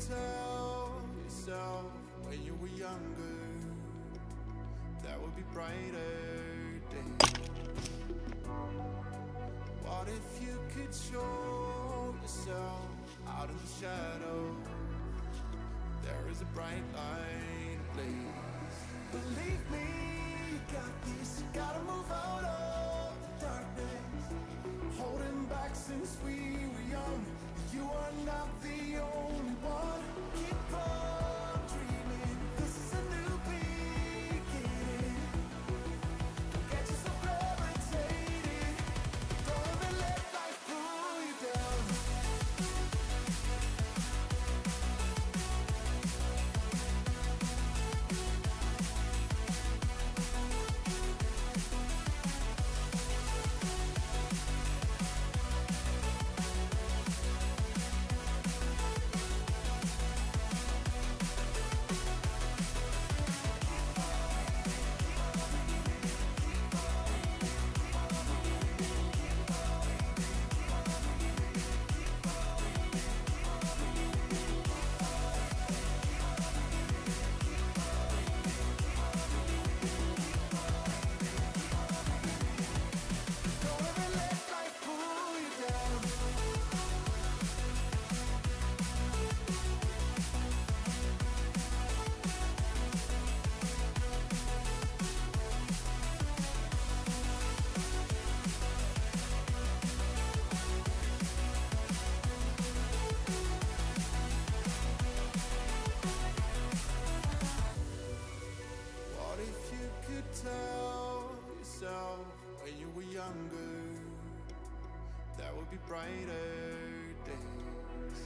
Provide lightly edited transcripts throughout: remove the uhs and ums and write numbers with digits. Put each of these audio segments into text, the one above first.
tell yourself when you were younger, there would be brighter days. What if you could show yourself out in the shadow? There is a bright light ablaze. Believe me, you got this. You gotta move out of the darkness. Holding back since we were young. You are not the only one. Keep on dreaming. This is a new beginning. Get yourself levitated. Don't ever let life pull you down. Don't ever let life pull you down. What if you could tell yourself when you were younger, there would be brighter days?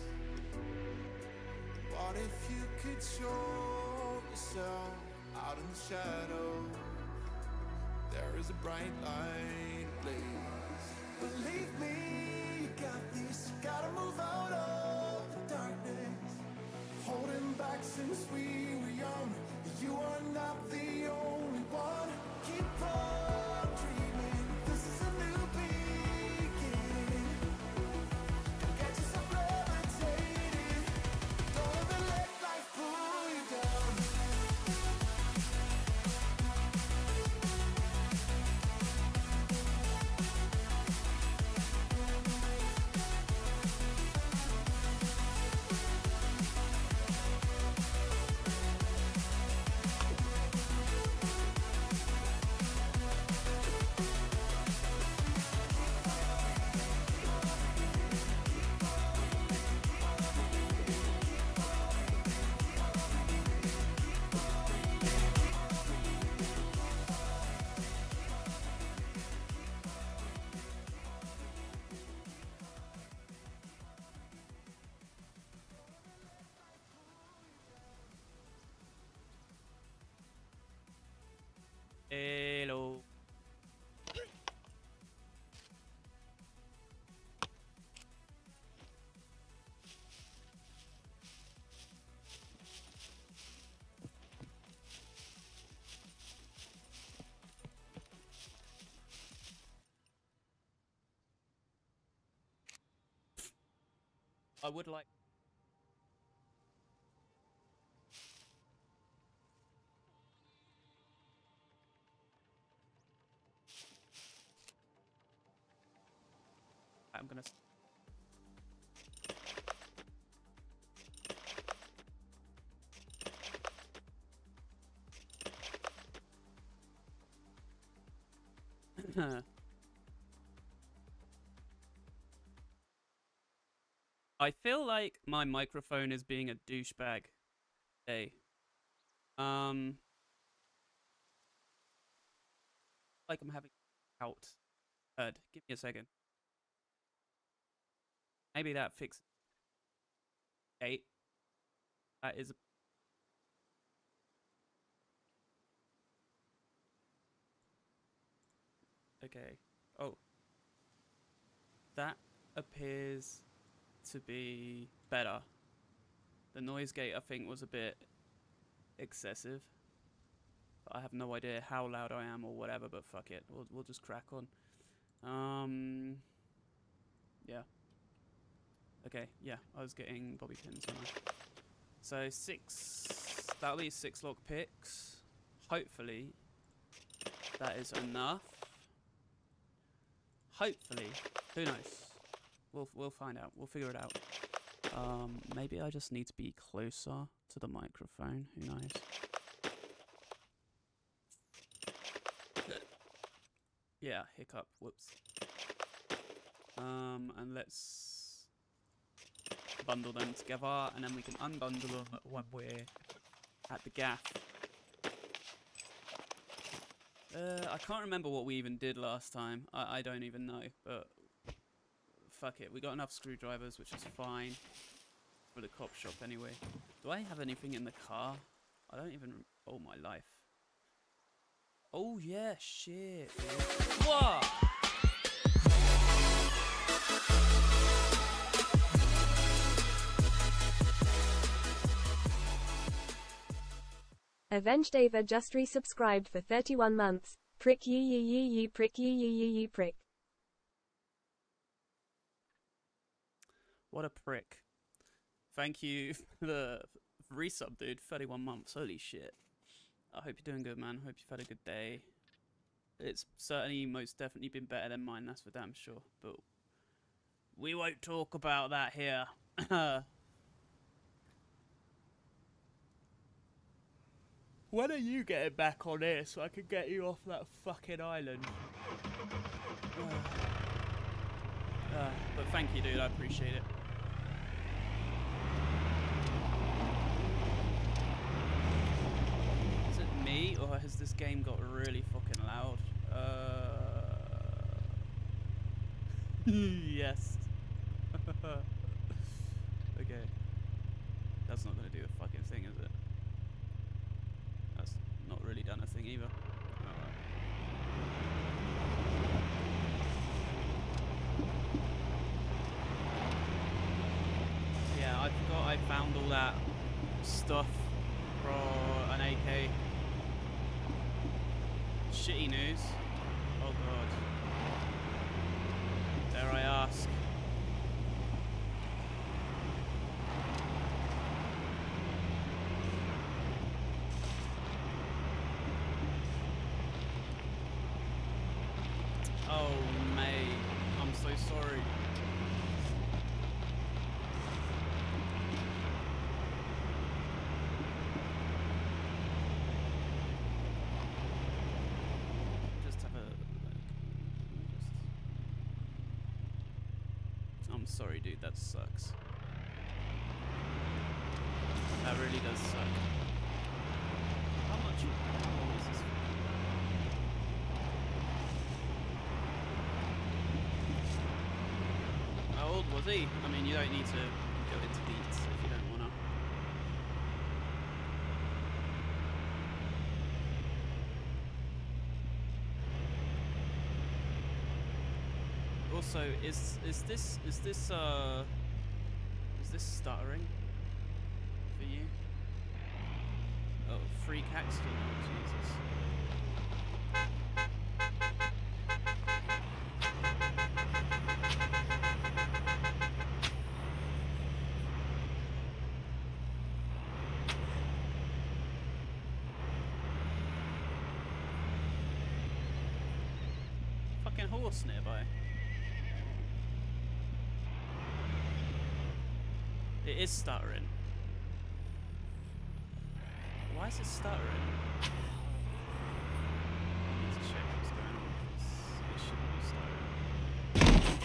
What if you could show yourself out in the shadow? There is a bright light ablaze. Believe me, you got this. You gotta move out of the darkness. Holding back since we were young. You are not the only one. Keep on dreaming. This is a new beginning. Get yourself levitated. Don't ever let life pull you down. Hello. I would like. I'm gonna. I feel like my microphone is being a douchebag. Hey. Like I'm having out. Give me a second. Maybe that fixes. 8. That is. Okay. Oh. That appears to be better. The noise gate, I think, was a bit excessive. But I have no idea how loud I am or whatever, but fuck it. We'll just crack on. Yeah. Okay, yeah, I was getting bobby pins, wasn't I? So 6, that'll be 6 log picks. Hopefully that is enough. Hopefully, who knows? We'll find out. We'll figure it out. Maybe I just need to be closer to the microphone. Who knows? Yeah, hiccup. Whoops. And let's bundle them together, and then we can unbundle them when we're at the gaff. I can't remember what we even did last time. I don't even know, but fuck it. We got enough screwdrivers, which is fine for the cop shop anyway. Do I have anything in the car? I don't even... Oh, my life. Oh, yeah, shit. What? Avenged Ava just resubscribed for 31 months. Prick you prick you prick. What a prick. Thank you for the resub, dude. 31 months. Holy shit. I hope you're doing good, man. Hope you've had a good day. It's certainly most definitely been better than mine, that's for damn sure. But we won't talk about that here. When are you getting back on here so I can get you off that fucking island? But thank you, dude. I appreciate it. Is it me, or has this game got really fucking loud? Yes. Okay. That's not going to do a fucking thing, is it? That's not really done a thing either. Alright. Yeah, I forgot I found all that stuff for an AK. Shitty news. Oh god. Dare I ask? Oh, mate. I'm so sorry. Just have a... I'm sorry, dude. That sucks. That really does suck. How much is this? How old was he? I mean, you don't need to go into deets if you don't wanna. Also, is this stuttering for you? Oh, free Caxton, oh, Jesus. Fucking horse nearby. It is stuttering. Why is it stuttering? I need to check what's going on. It shouldn't be stuttering.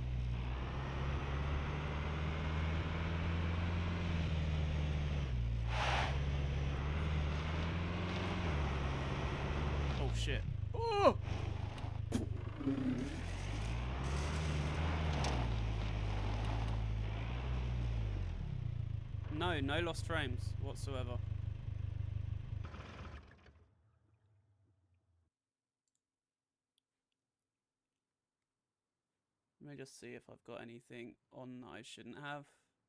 Oh shit. Oh! No, no lost frames whatsoever. Let me just see if I've got anything on that I shouldn't have.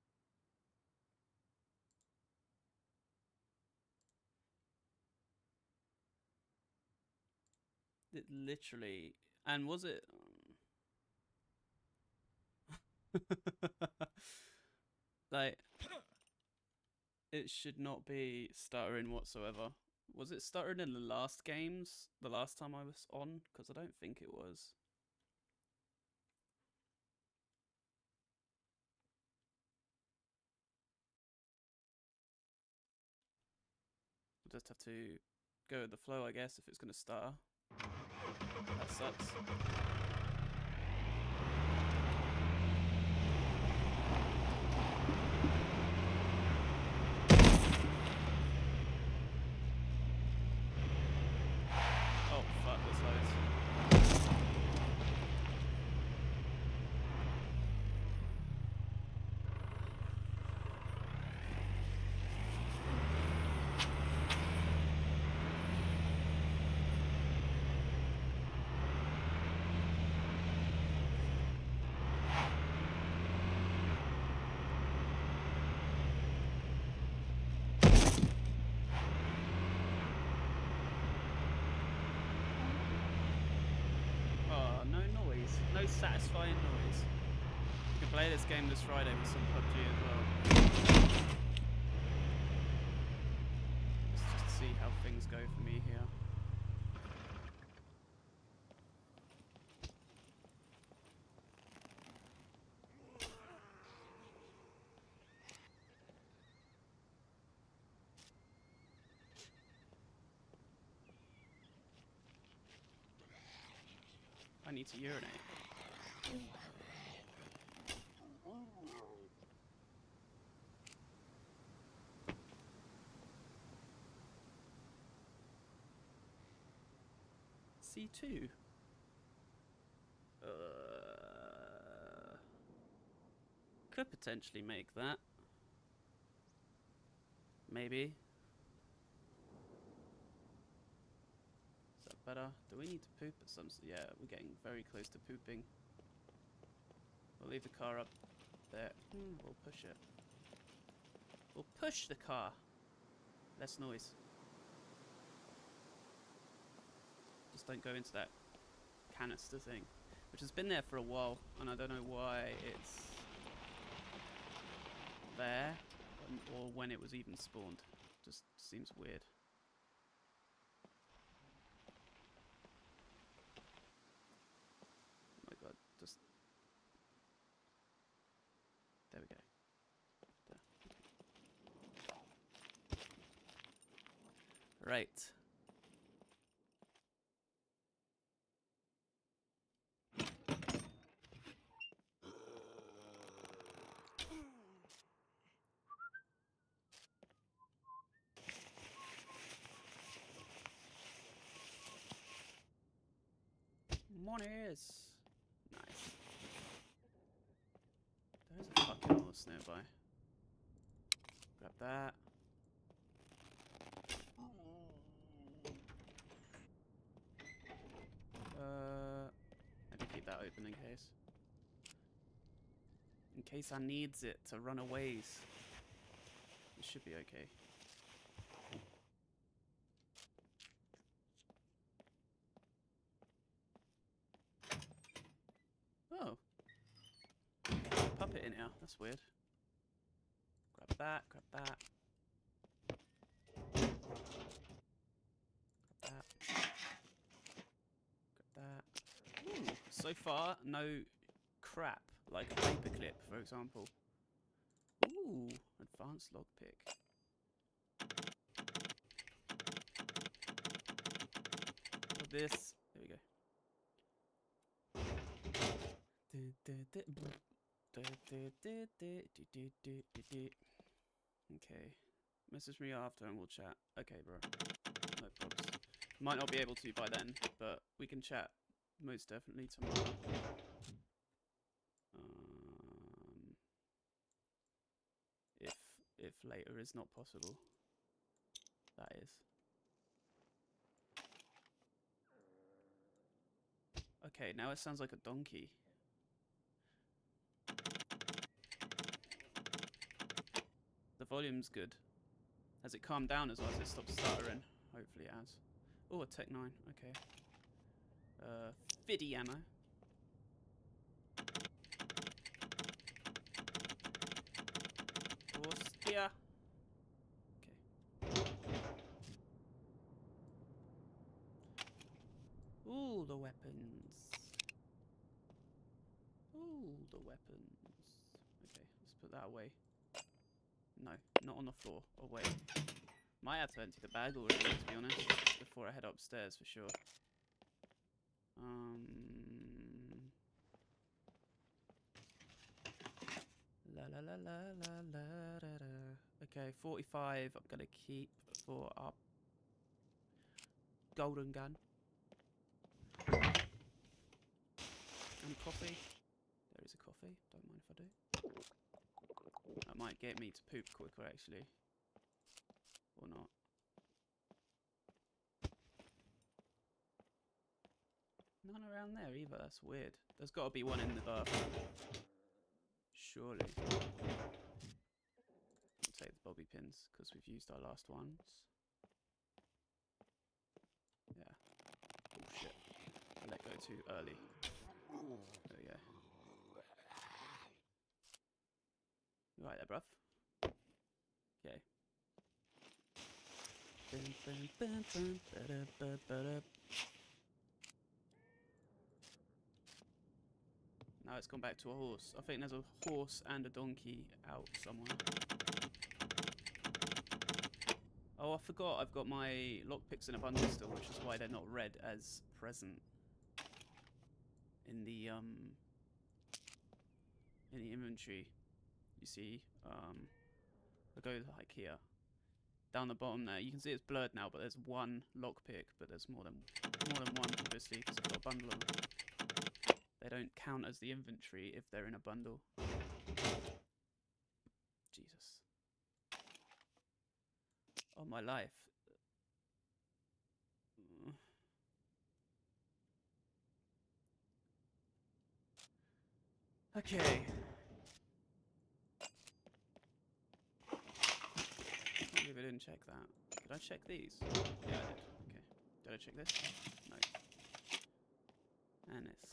It literally... And was it... like... it should not be stuttering whatsoever. Was it stuttering in the last games? The last time I was on? Because I don't think it was. We'll just have to go with the flow, I guess, if it's going to stutter. That sucks. Oh, fuck, there's loads. Oh, no noise. No satisfying noise. You can play this game this Friday with some PUBG as well. Let's just see how things go for me here. I need to urinate. C2. Could potentially make that. Maybe. Is that better? Do we need to poop at some... Yeah, we're getting very close to pooping. We'll leave the car up there. We'll push it. We'll push the car. Less noise. Just don't go into that canister thing, which has been there for a while, and I don't know why it's there, or when it was even spawned. Just seems weird. Oh my god, just... There we go. There. Right. Monies! Nice. There's a fucking horse nearby. Grab that. Maybe keep that open in case. In case I needs it to run away. It should be okay. Oh. Puppet in here. That's weird. Grab that, grab that. Grab that. Grab that. Ooh, so far, no crap. Like a paperclip, for example. Ooh, advanced lockpick. Put this. There we go. Okay. Message me after and we'll chat. Okay, bro. No problems. Might not be able to by then, but we can chat most definitely tomorrow. If later is not possible. That is. Okay, now it sounds like a donkey. The volume's good. Has it calmed down as well as it stopped stuttering? Hopefully it has. Oh, a Tech 9. Okay. 50 ammo. Hostia. the weapons. All the weapons. Okay, let's put that away. No, not on the floor. Away. Might have to empty the bag already, to be honest, before I head upstairs for sure. La la la la la la da, da. Okay, 45 I'm gonna keep for our golden gun. And coffee. There is a coffee, don't mind if I do. That might get me to poop quicker actually. Or not. None around there either, that's weird. There's got to be one in the bathroom. Surely. I'll take the bobby pins because we've used our last ones. Yeah. Oh shit. I let go too early. There we go. You right there, bruv? Okay. Now it's gone back to a horse. I think there's a horse and a donkey out somewhere. Oh, I forgot. I've got my lockpicks in a bundle still, which is why they're not read as present in the inventory. You see, I'll go like here, down the bottom there. You can see it's blurred now, but there's one lockpick, but there's more than one, obviously, because I've got a bundle of them. They don't count as the inventory if they're in a bundle. Jesus. Oh, my life. Okay. I can't believe I didn't check that. Did I check these? Yeah, I did. Okay. Did I check this? No. And this.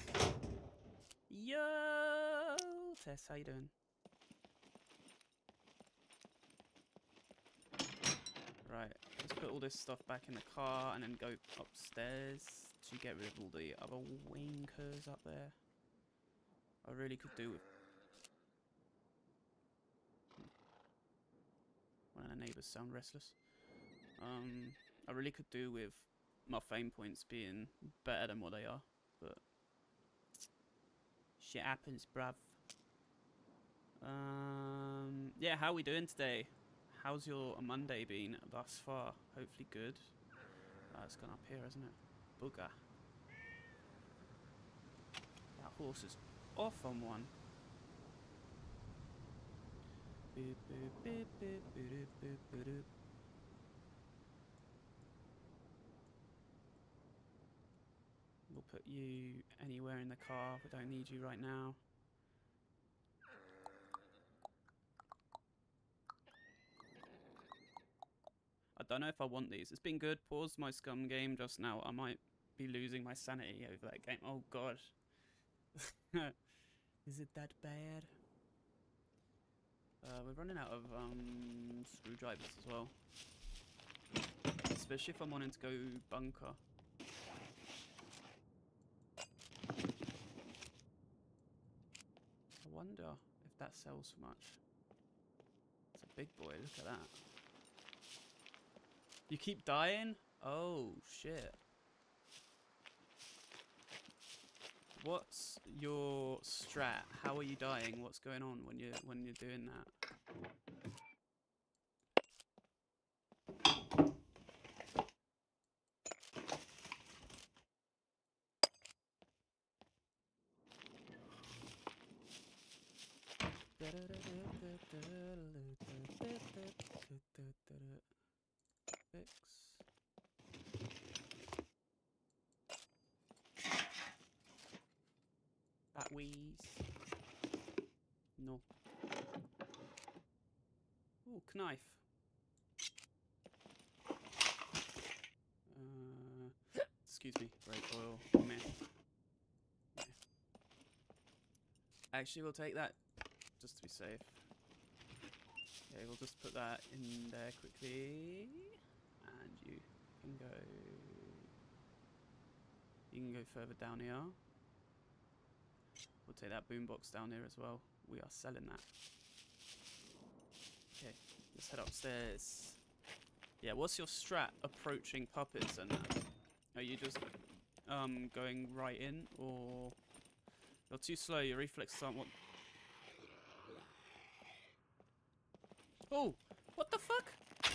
Yo! Tess, how you doing? Right, let's put all this stuff back in the car and then go upstairs to get rid of all the other wankers up there. I really could do with... One of the neighbours sound restless. I really could do with my fame points being better than what they are, but... Shit happens, bruv. Yeah, how are we doing today? How's your Monday been thus far? Hopefully good. It's gone up here, hasn't it? Booger. That horse is off on one. Boop, boop, boop, boop, boop, boop, boop, boop. We'll put you anywhere in the car. We don't need you right now. I don't know if I want these. It's been good. Paused my scum game just now. I might be losing my sanity over that game. Oh god. Is it that bad? We're running out of screwdrivers as well. Especially if I'm wanting to go bunker. I wonder if that sells for much. It's a big boy, look at that. You keep dying? Oh shit. What's your strat? How are you dying? What's going on when you're doing that? Fix. That wheeze. No. Ooh, knife. Excuse me, brake oil. Meh. Yeah. Actually, we'll take that just to be safe. Okay, we'll just put that in there quickly. And you can go... You can go further down here. We'll take that boombox down here as well. We are selling that. Okay, let's head upstairs. Yeah, what's your strat approaching puppets and that? Are you just going right in, or you're too slow? Your reflexes aren't what? Oh, what the fuck?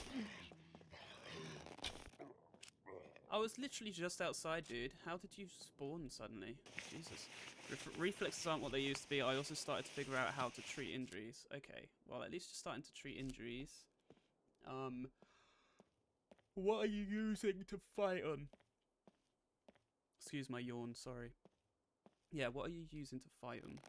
I was literally just outside, dude. How did you spawn suddenly? Jesus. Reflexes aren't what they used to be. I also started to figure out how to treat injuries. Okay, well, at least you're starting to treat injuries. What are you using to fight on? Excuse my yawn, sorry. Yeah, what are you using to fight on?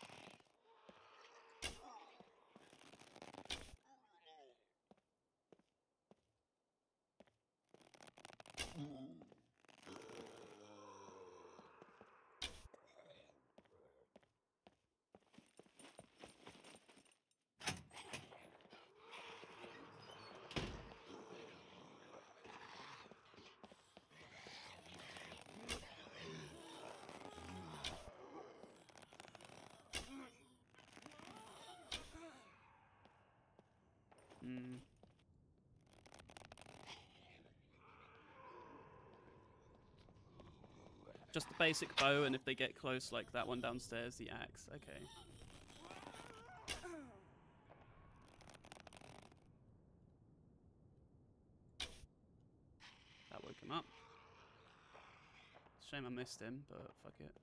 Just the basic bow, and if they get close, like that one downstairs, the axe. Okay. That woke him up. Shame I missed him, but fuck it.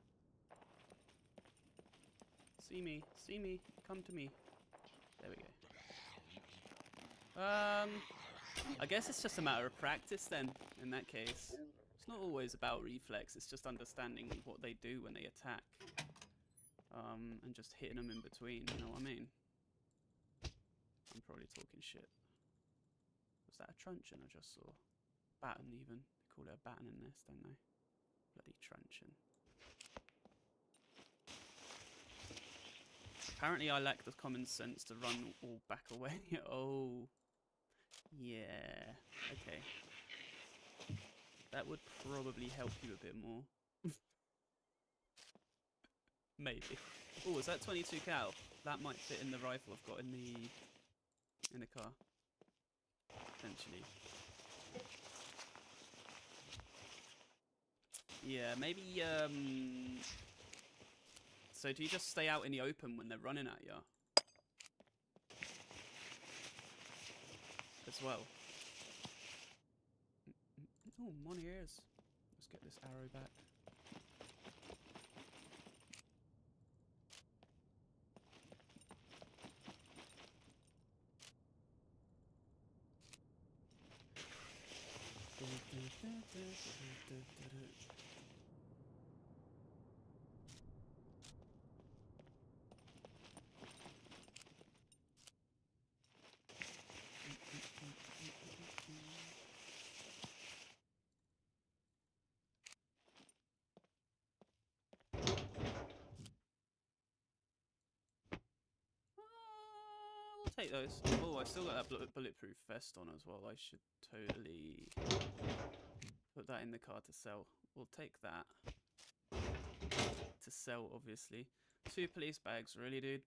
See me, come to me. There we go. I guess it's just a matter of practice then, in that case. It's not always about reflex, it's just understanding what they do when they attack. And just hitting them in between, you know what I mean? I'm probably talking shit. Was that a truncheon I just saw? Batten even. They call it a batten in this, don't they? Bloody truncheon. Apparently I lack the common sense to run all back away. Oh. Yeah. Okay. That would probably help you a bit more. Maybe. Oh, is that 22 cal? That might fit in the rifle I've got in the car. Potentially. Yeah, maybe so do you just stay out in the open when they're running at you? As well. Oh, money ears. Let's get this arrow back. We'll take those. Oh, I still got that bulletproof vest on as well. I should totally put that in the car to sell. We'll take that to sell, obviously. 2 police bags, really, dude?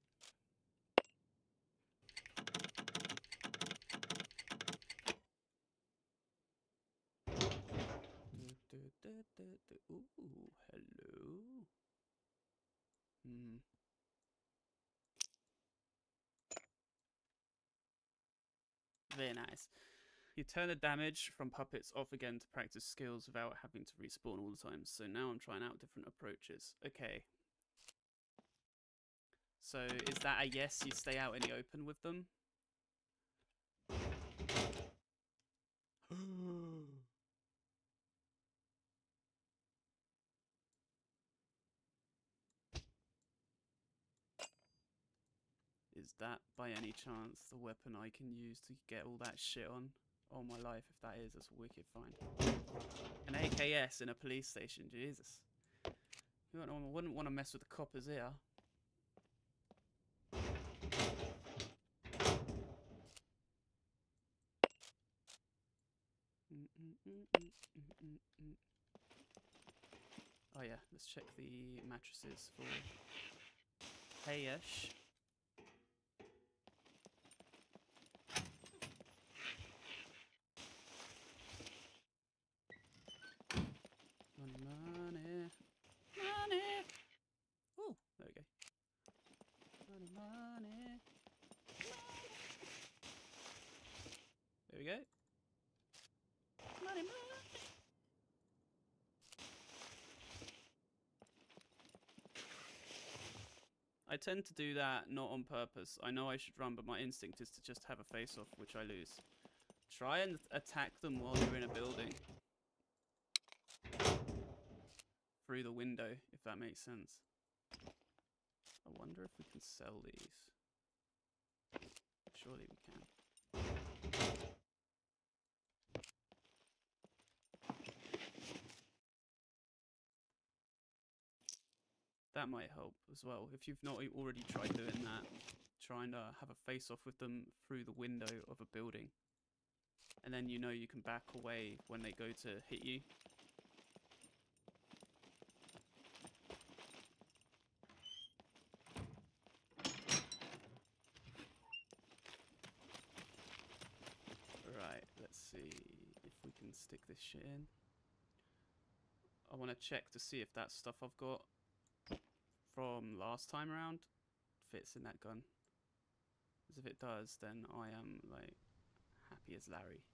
Ooh, hello. Very nice. You turn the damage from puppets off again to practice skills without having to respawn all the time. So now I'm trying out different approaches. Okay. So is that a yes, you stay out in the open with them? Is that by any chance the weapon I can use to get all that shit on? Oh my life, if that is, that's a wicked find. An AKS in a police station, Jesus. You wouldn't want to mess with the coppers here. Oh yeah, let's check the mattresses for Hayesh. Money, money, money. Oh, there we go. Money, money. There we go. Money, money. I tend to do that not on purpose. I know I should run, but my instinct is to just have a face-off, which I lose. Try and attack them while you're in a building. Through the window, if that makes sense. I wonder if we can sell these. Surely we can. That might help as well. If you've not already tried doing that, try and have a face-off with them through the window of a building. And then you know you can back away when they go to hit you. Right, let's see if we can stick this shit in. I want to check to see if that stuff I've got from last time around fits in that gun. Because if it does, then I am like happy as Larry.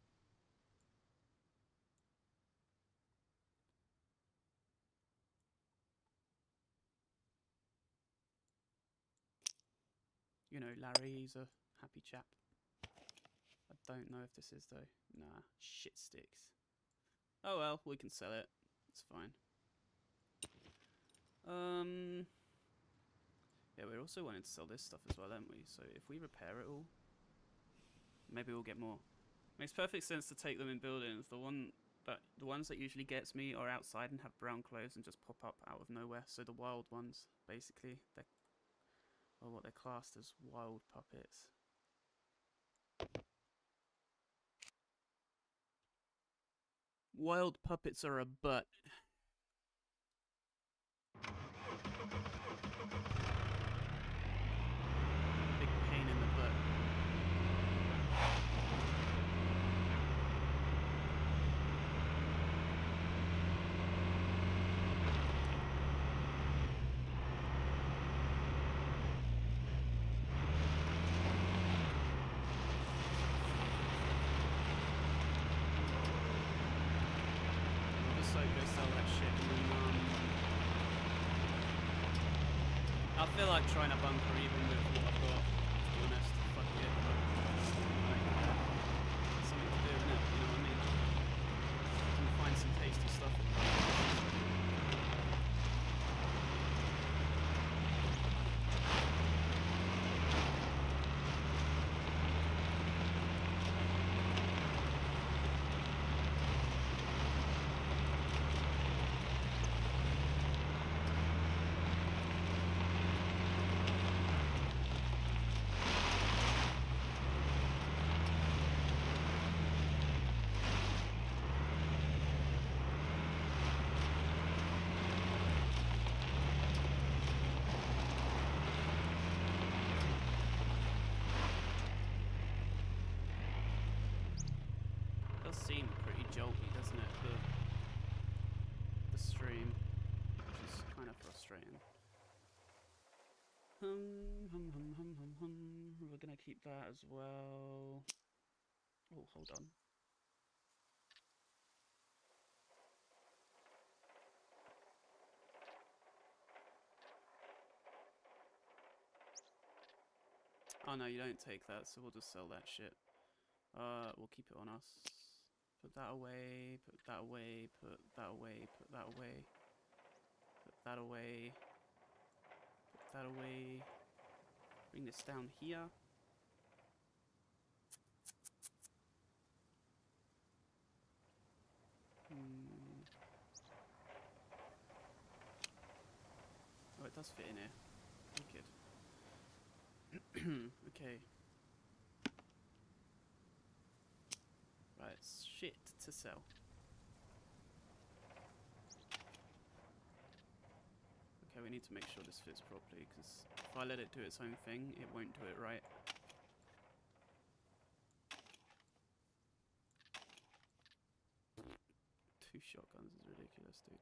You know, Larry, he's a happy chap. I don't know if this is though. Nah, shit sticks. Oh well, we can sell it. It's fine. Yeah, we're also wanting to sell this stuff as well, aren't we? So if we repair it all, maybe we'll get more. Makes perfect sense to take them in buildings. The ones that usually gets me are outside and have brown clothes and just pop up out of nowhere. So the wild ones, basically, or what they're classed as wild puppets. Wild puppets are a butt. Big pain in the butt. I feel like trying to bunker even with what I've got, to be honest. Fuck it. Like, something to do, innit? You know what I mean? You can find some tasty stuff. It does seem pretty jolty, doesn't it? The stream, which is kind of frustrating. We're gonna keep that as well. Oh, hold on. Oh no, you don't take that, so we'll just sell that shit. We'll keep it on us. Put that away, put that away, put that away, put that away. Put that away. Put that away. Bring this down here. Oh, it does fit in here. Wicked. Okay. Right, shit to sell. Okay, we need to make sure this fits properly, because if I let it do its own thing, it won't do it right. Two shotguns is ridiculous, dude.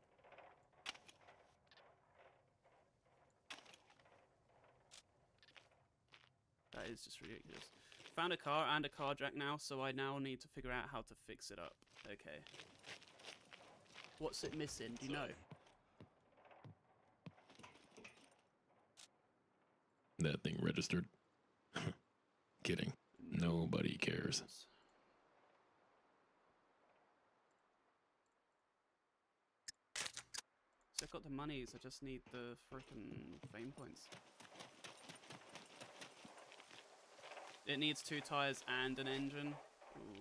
That is just ridiculous. Found a car and a car jack now, so I now need to figure out how to fix it up. Okay. What's it missing? Do you know? That thing registered. Kidding. Nobody cares. So I've got the monies, I just need the frickin' fame points. It needs 2 tires and an engine. Ooh.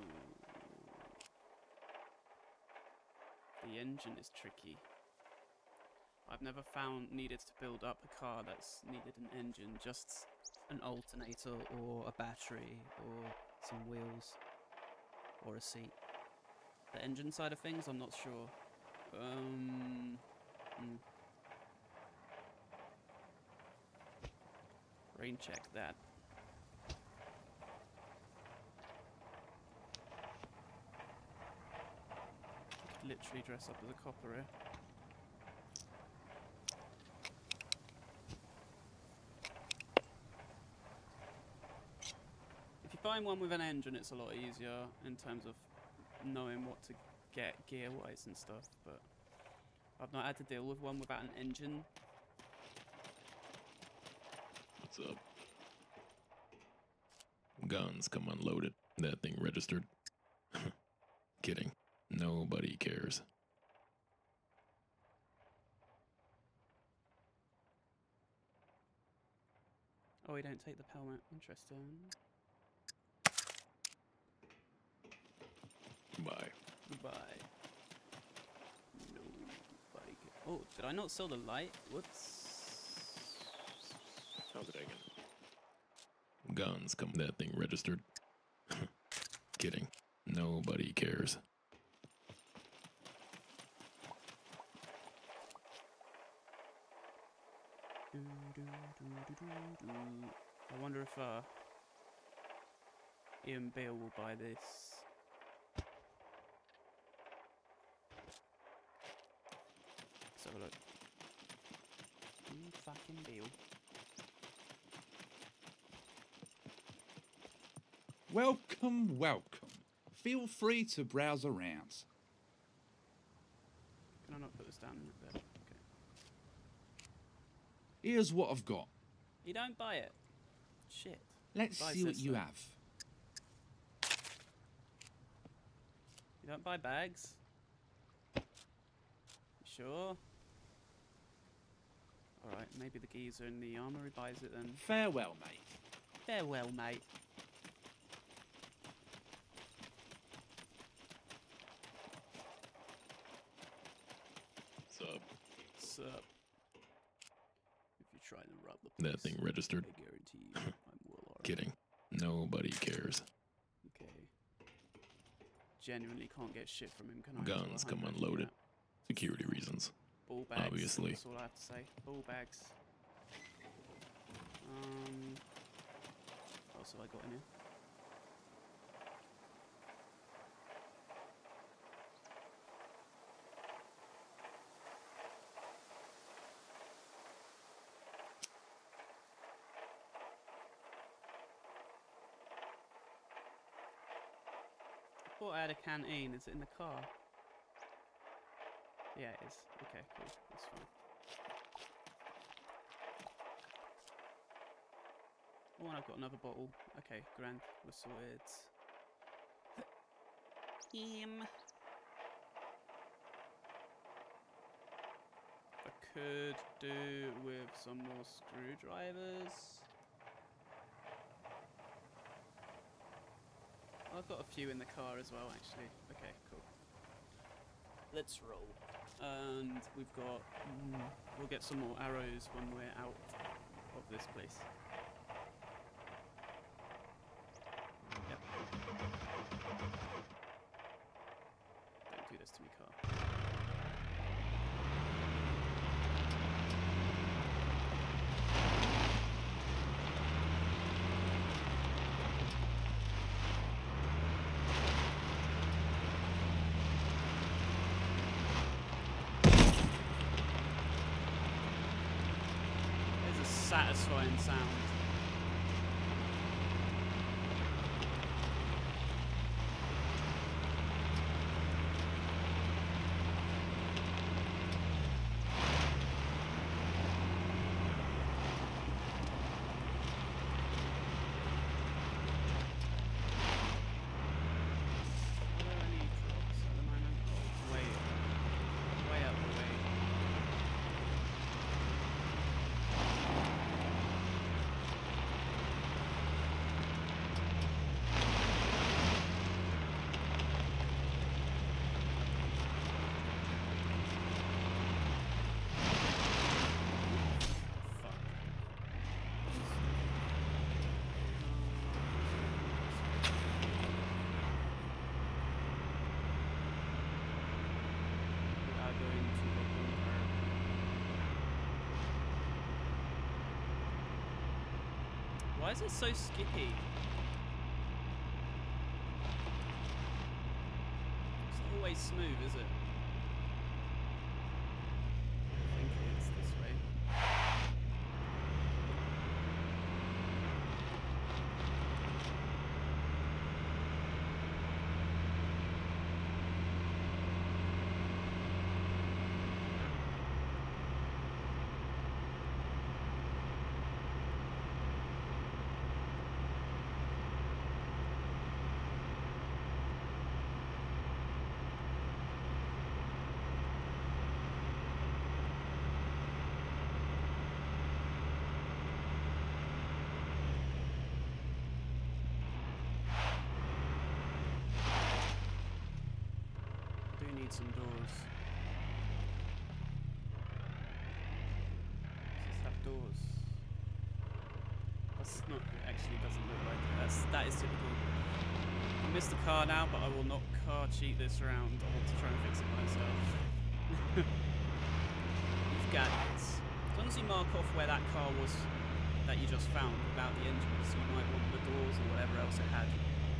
The engine is tricky. I've never needed to build up a car that's needed an engine, just An alternator or a battery or some wheels or a seat. the engine side of things, I'm not sure. Rain check that. I could literally dress up as a copper here. If you find one with an engine, it's a lot easier in terms of knowing what to get gear-wise and stuff, but I've not had to deal with one without an engine. What's up? Guns come unloaded. That thing registered. Kidding. Nobody cares. Oh, we don't take the helmet. Interesting. Bye. Goodbye. Nobody oh, did I not sell the light? Whoops. How's it again? Guns come. That thing registered. Kidding. Nobody cares. I wonder if Ian Beale will buy this. Let's have a look. Fucking Beale. Welcome, welcome. Feel free to browse around. Can I not put this down in the bed? Okay. Here's what I've got. You don't buy it. Shit. Let's Buy see what you system. have. You don't buy bags? You sure? Alright, maybe the geezer in the armory buys it then. Farewell, mate. Farewell, mate. What's up? Sup? If you try to rob the place, That thing registered. I guarantee you, I'm well armed. Kidding. Nobody cares. Okay. Genuinely can't get shit from him, can I? Guns come unloaded. Security reasons. Ball bags. Obviously. That's all I have to say. Ball bags. What else have I got in here? I thought I had a canteen. Is it in the car? Yeah, it is. Okay, cool. That's fine. Oh, and I've got another bottle. Okay, grand. We're sorted. I could do with some more screwdrivers. I've got a few in the car as well, actually. Okay, cool. Let's roll. And we've got... we'll get some more arrows when we're out of this place. Yep. Don't do this to me, car. satisfying sound. Are there any drops at the moment? Oh, it's way up the way. Fuck. We are going to the bunker. Why is it so skippy? It's not always smooth, is it? I think it's this way. I do need some doors. Does this have doors? That's not, it actually doesn't look like it. That is typical. I missed the car now, but I will not car cheat this round. I want to try and fix it myself. These gadgets. As long as you mark off where that car was that you just found without the engine, so you might want the doors or whatever else it had.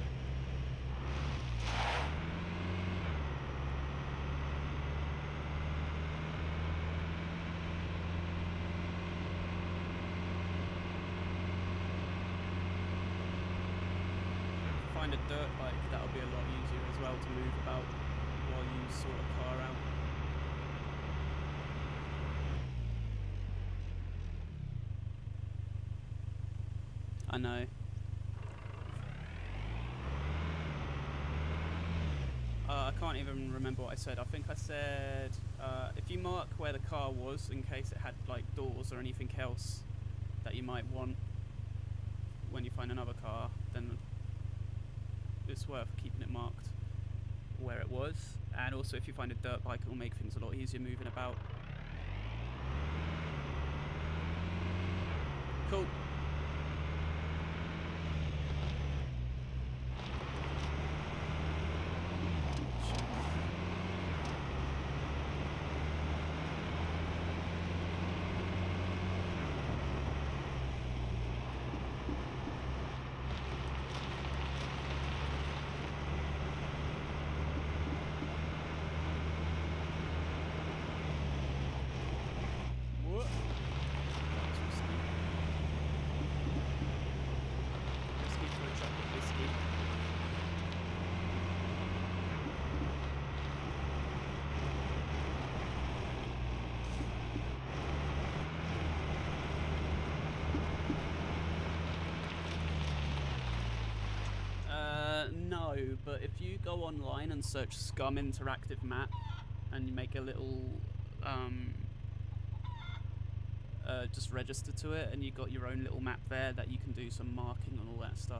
Find a dirt bike, that'll be a lot easier as well to move about while you sort a car out. I know. I can't even remember what I said. I think I said if you mark where the car was in case it had like doors or anything else that you might want when you find another car, then it's worth keeping it marked where it was. And also if you find a dirt bike, it will make things a lot easier moving about. Cool. What? That's risky. Risky for a chocolate whiskey. No, but if you go online and search Scum Interactive Map and you make a little just register to it, and you got your own little map there that you can do some marking and all that stuff.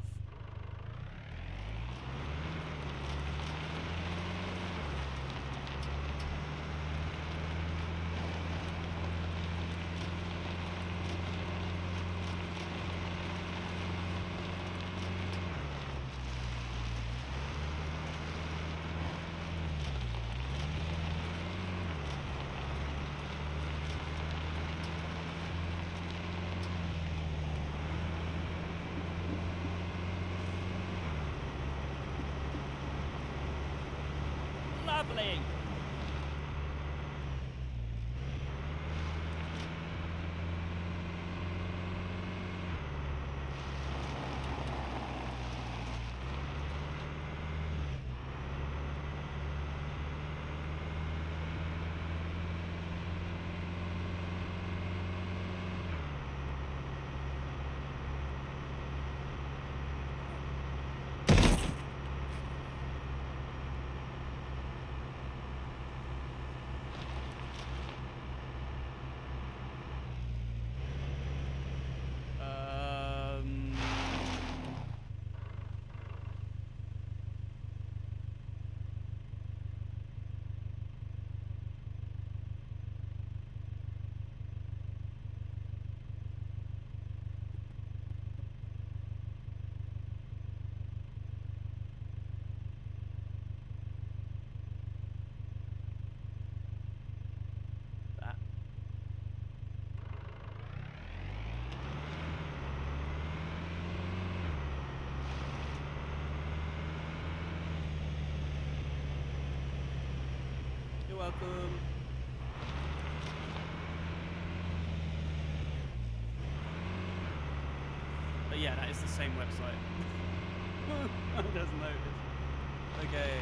Lovely! You're welcome. But yeah, that is the same website. I just noticed. Okay.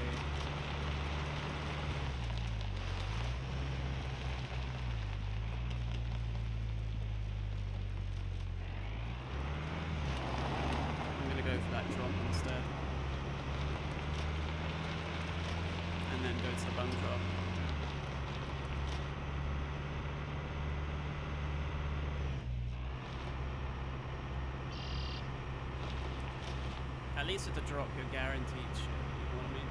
I'm gonna go for that drop instead. And then go to the bunker. At least with the drop, you're guaranteed shit, you know what I mean?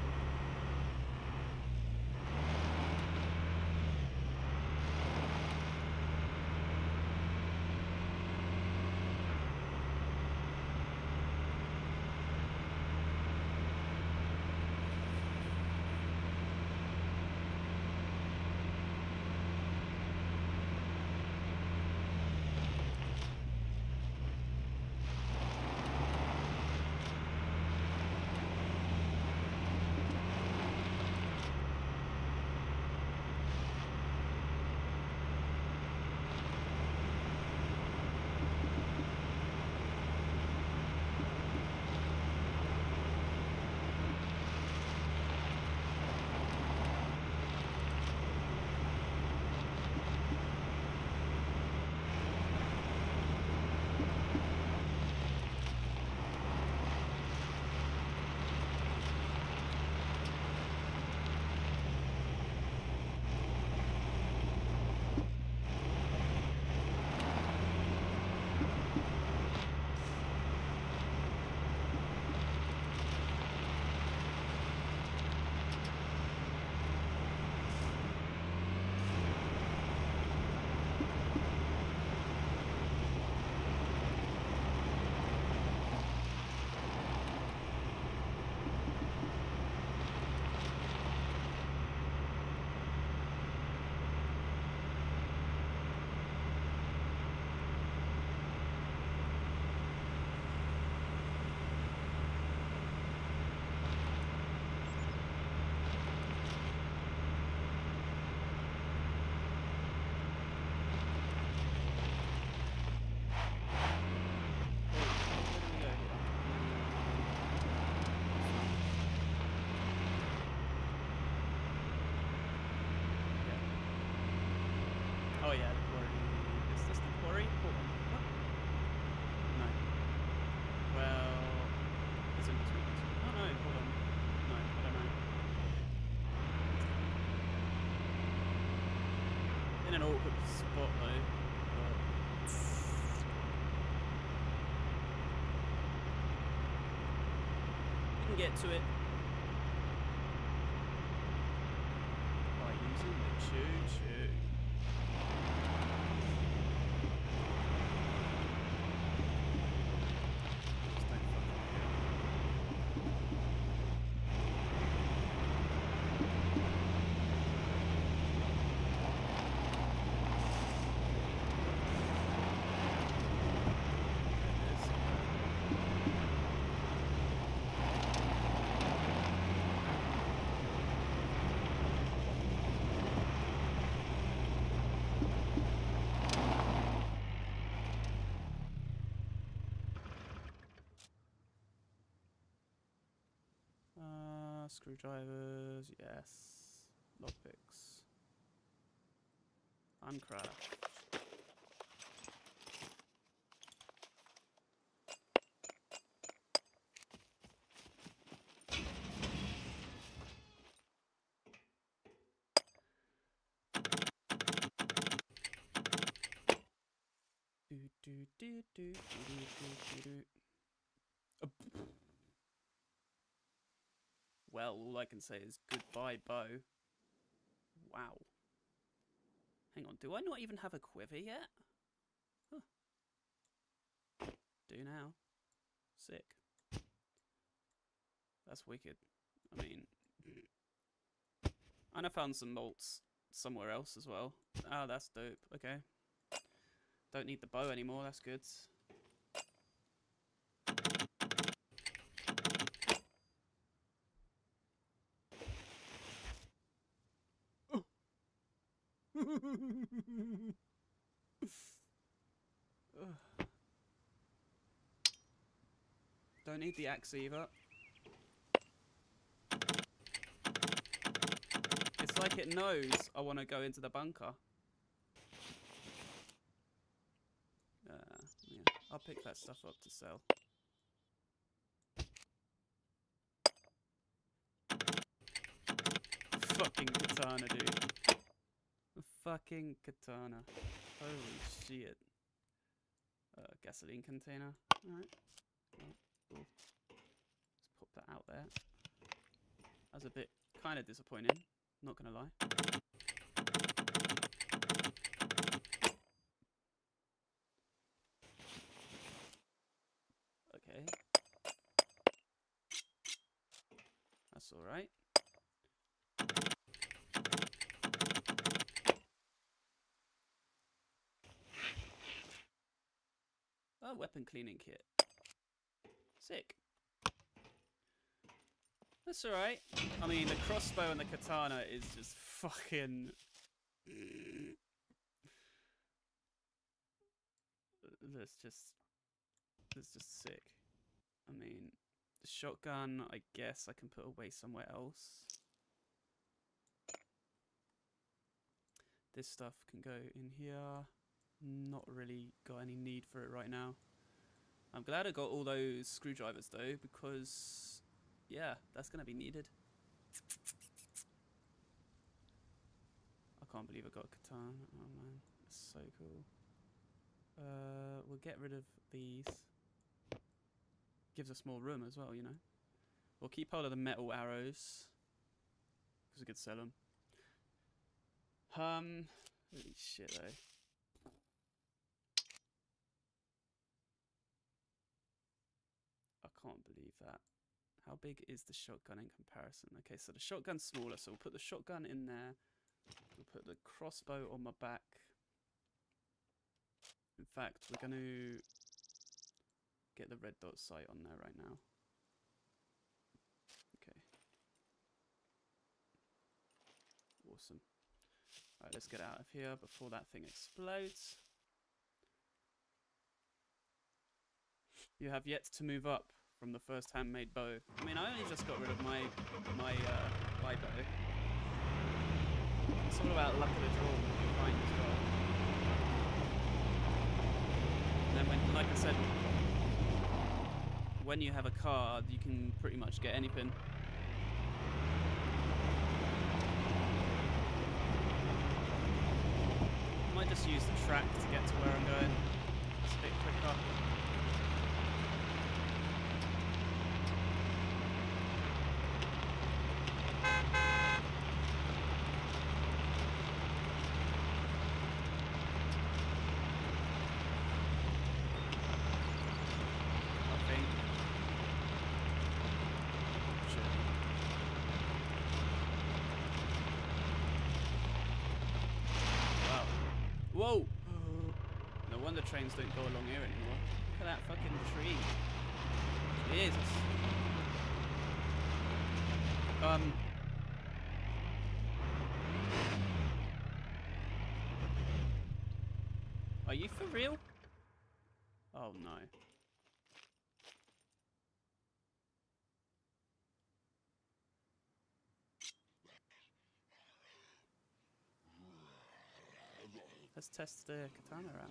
Oh yeah, the quarry. Is this the quarry? Hold on. What? No. Well, it's in between. Oh no, hold on. No, I don't know. In an awkward spot though. We can get to it by using the choo-choo. Screwdrivers, yes. Lockpicks. Uncraft. Well, all I can say is goodbye, bow. Wow. Hang on, do I not even have a quiver yet? Huh. Do now. Sick. That's wicked. I mean... And I found some bolts somewhere else as well. Ah, that's dope. Okay. Don't need the bow anymore, that's good. Don't need the axe either. It's like it knows I want to go into the bunker. Yeah, I'll pick that stuff up to sell. Fucking katana, dude. The fucking katana. Holy shit. Gasoline container. Alright. Well, cool. Let's pop that out there. That's a bit kind of disappointing. Not gonna lie. Okay. That's alright. Oh, weapon cleaning kit. Sick. That's alright. I mean, the crossbow and the katana is just fucking... That's just sick. I mean, the shotgun, I guess I can put away somewhere else. This stuff can go in here. Not really got any need for it right now. I'm glad I got all those screwdrivers though, because yeah, that's gonna be needed. I can't believe I got a katana. Oh man, that's so cool. We'll get rid of these. Gives us more room as well, you know. We'll keep hold of the metal arrows because we could sell them. Holy shit though. I can't believe that. How big is the shotgun in comparison? Okay, so the shotgun's smaller, so we'll put the shotgun in there. We'll put the crossbow on my back. In fact, we're going to get the red dot sight on there right now. Okay. Awesome. Alright, let's get out of here before that thing explodes. You have yet to move up from the first handmade bow. I mean, I only just got rid of my bow. It's all about luck of the draw what you find as well. And then, like I said, when you have a card, you can pretty much get anything. I might just use the track to get to where I'm going. It's a bit quicker. Whoa! No wonder trains don't go along here anymore. Look at that fucking tree. Jesus. Are you for real? Oh no. Let's test the katana out.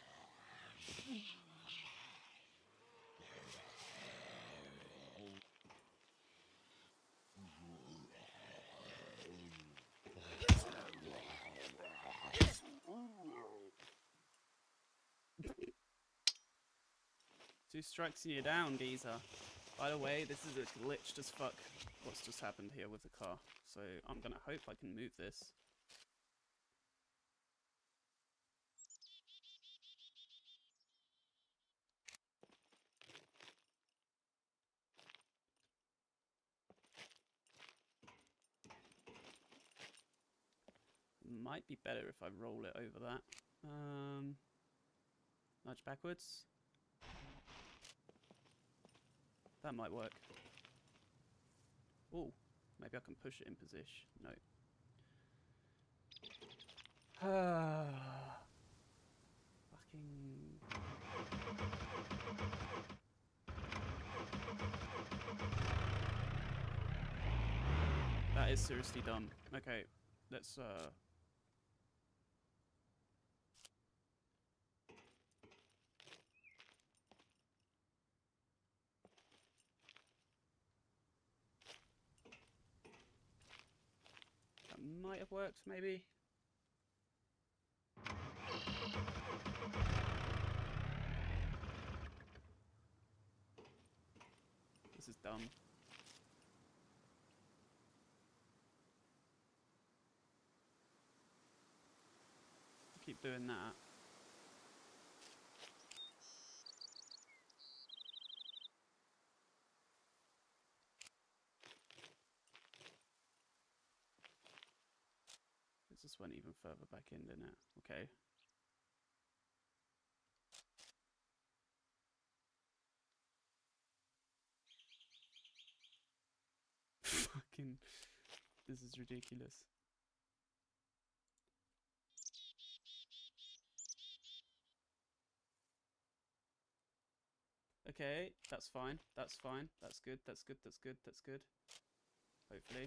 Two strikes and you're down, geezer. By the way, this is a glitched as fuck what's just happened here with the car. So I'm gonna hope I can move this. Might be better if I roll it over that. Nudge backwards. That might work. Oh, maybe I can push it in position. No. Fucking. That is seriously dumb. Okay, let's that might have worked, maybe. This is dumb. Keep doing that. This just went even further back in, didn't it? Okay. Fucking, this is ridiculous. Okay, that's fine. That's fine. That's good. That's good. That's good. That's good. Hopefully.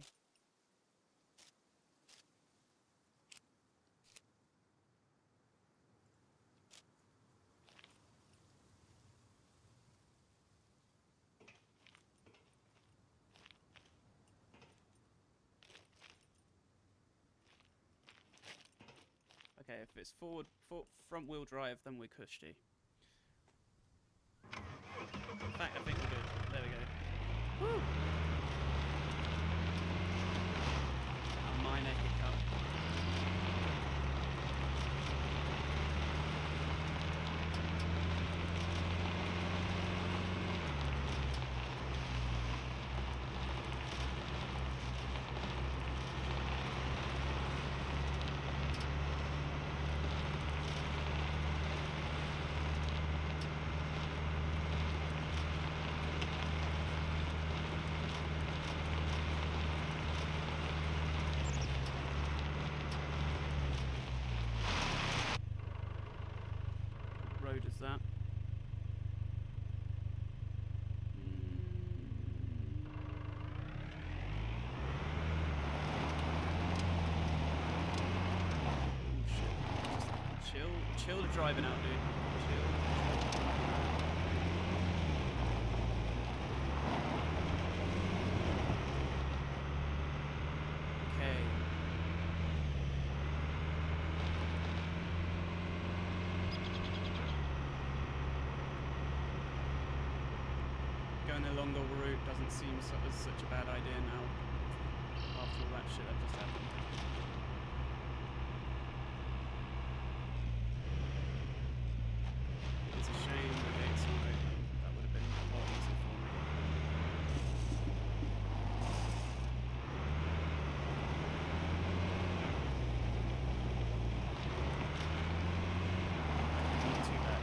Okay, if it's front wheel drive, then we're cushy. In fact, I think we're good. There we go. Woo! A minor hiccup. Road is that? Oh shit. Just chill the driving out, dude. Chill. Okay. Going a longer route doesn't seem as such a bad idea now. After all that shit that just happened. It's a shame the gates weren't open. That would have been a lot easier for me. Not too bad.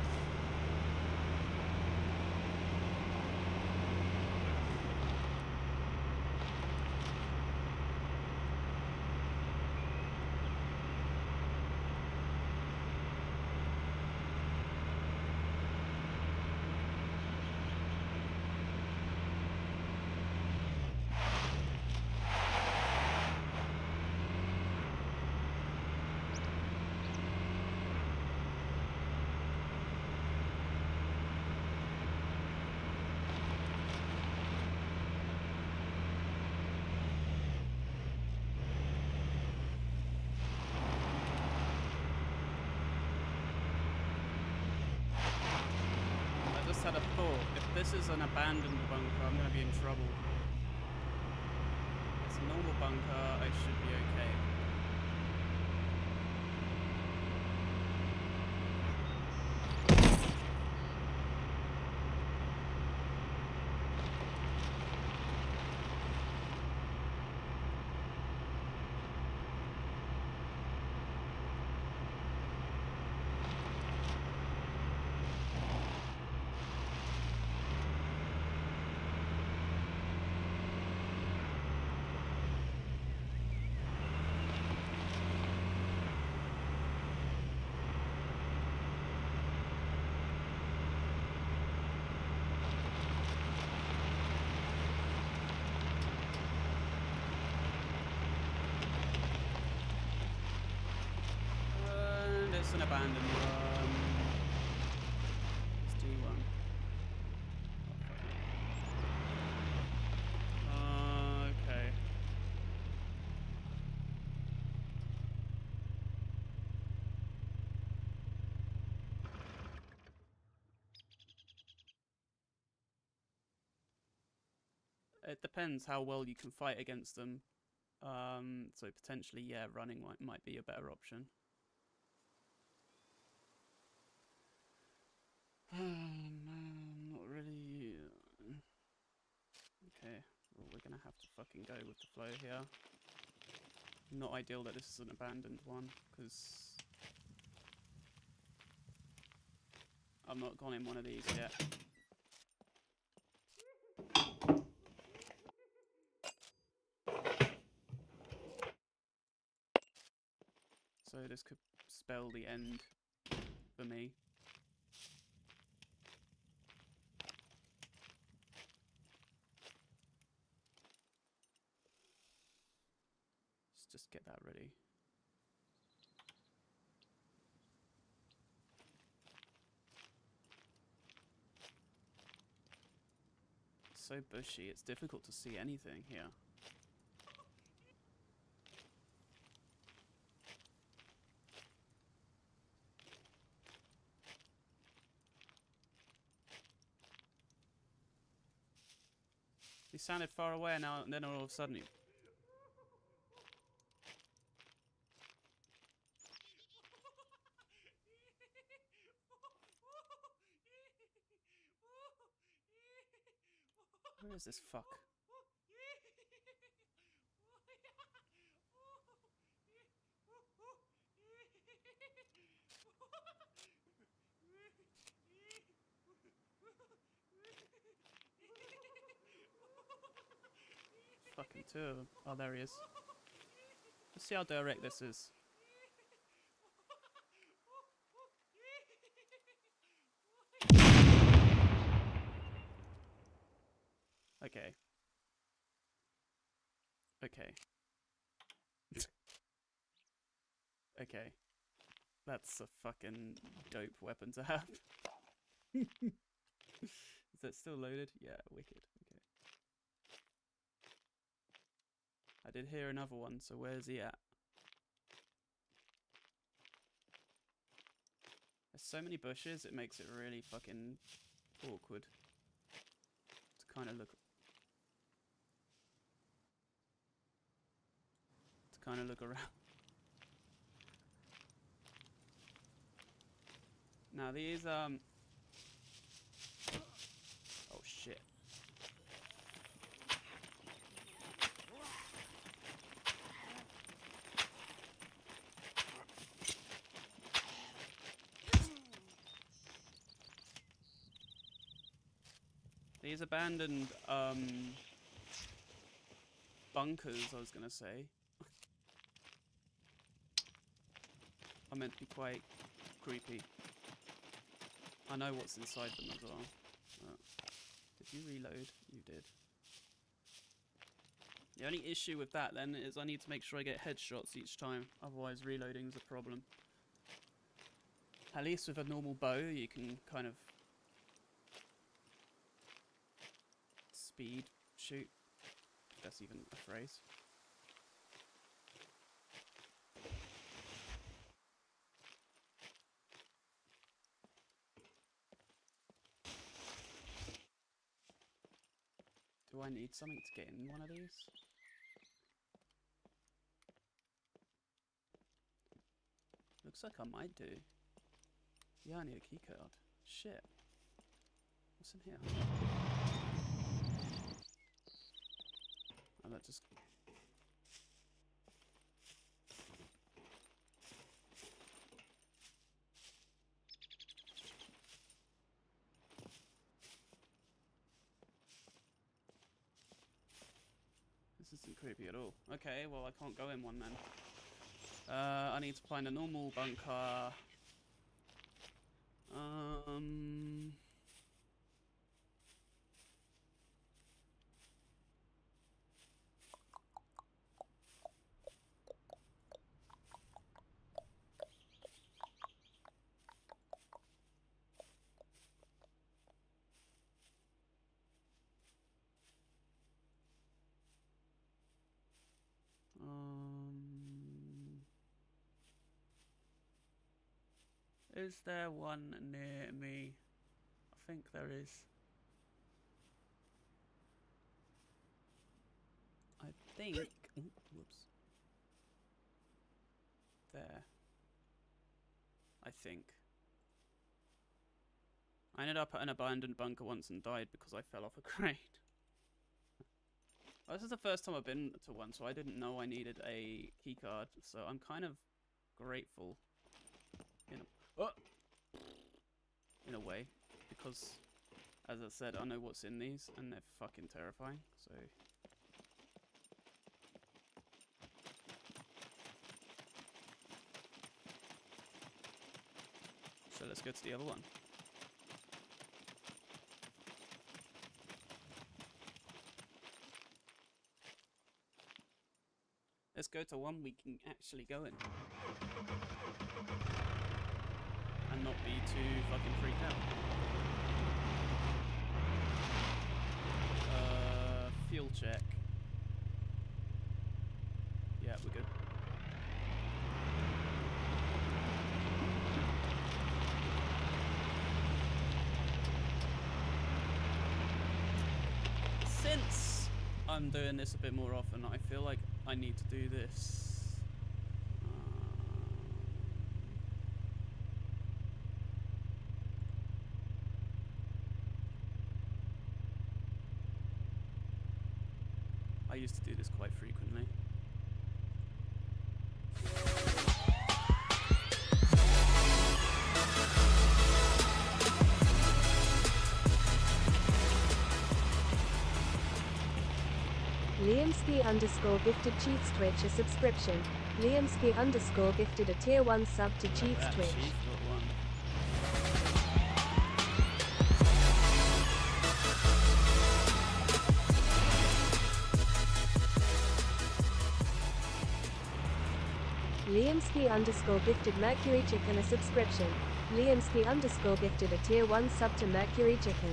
I just had a thought. If this is an abandoned bunker, I'm going to be in trouble. If it's a normal bunker, I should be okay. this an abandoned one? Let's do one. Okay. It depends how well you can fight against them. So potentially, yeah, running might be a better option. Not really. Okay, well, we're gonna have to fucking go with the flow here. Not ideal that this is an abandoned one, because I've not gone in one of these yet. So this could spell the end for me. Let's just get that ready. It's so bushy, it's difficult to see anything here. He sounded far away now, and then all of a sudden he... Where is this fuck? Fucking two of them. Oh, there he is. Let's see how direct this is. Okay. Okay. Okay. That's a fucking dope weapon to have. Is that still loaded? Yeah, wicked. Okay. I did hear another one, so where's he at? There's so many bushes, it makes it really fucking awkward to kind of look around. Now these oh shit. These abandoned bunkers, I was gonna say, are meant to be quite creepy. I know what's inside them as well. Did you reload? You did. The only issue with that then is I need to make sure I get headshots each time, otherwise reloading is a problem. At least with a normal bow you can kind of speed shoot, if that's even a phrase. Do I need something to get in one of these? Looks like I might do. Yeah, I need a keycard. Shit. What's in here? Oh, that just... This isn't creepy at all. Okay, well I can't go in one then. I need to find a normal bunker. Is there one near me? I think there is. I think. Ooh, whoops. There. I think. I ended up at an abandoned bunker once and died because I fell off a crane. Well, this is the first time I've been to one, so I didn't know I needed a keycard. So I'm kind of grateful, in a way, because, as I said, I know what's in these, and they're fucking terrifying. So let's go to the other one. Let's go to one we can actually go in. And not be too fucking freaked out. Fuel check. Yeah, we're good. Since I'm doing this a bit more often, I feel like I need to do this. I used to do this quite frequently. Liamski _ gifted Cheats Twitch a subscription. Liamski _ gifted a tier 1 sub to Cheats That Twitch. Chief got one. Liamski _ gifted Mercury Chicken a subscription. Liamski _ gifted a tier 1 sub to Mercury Chicken.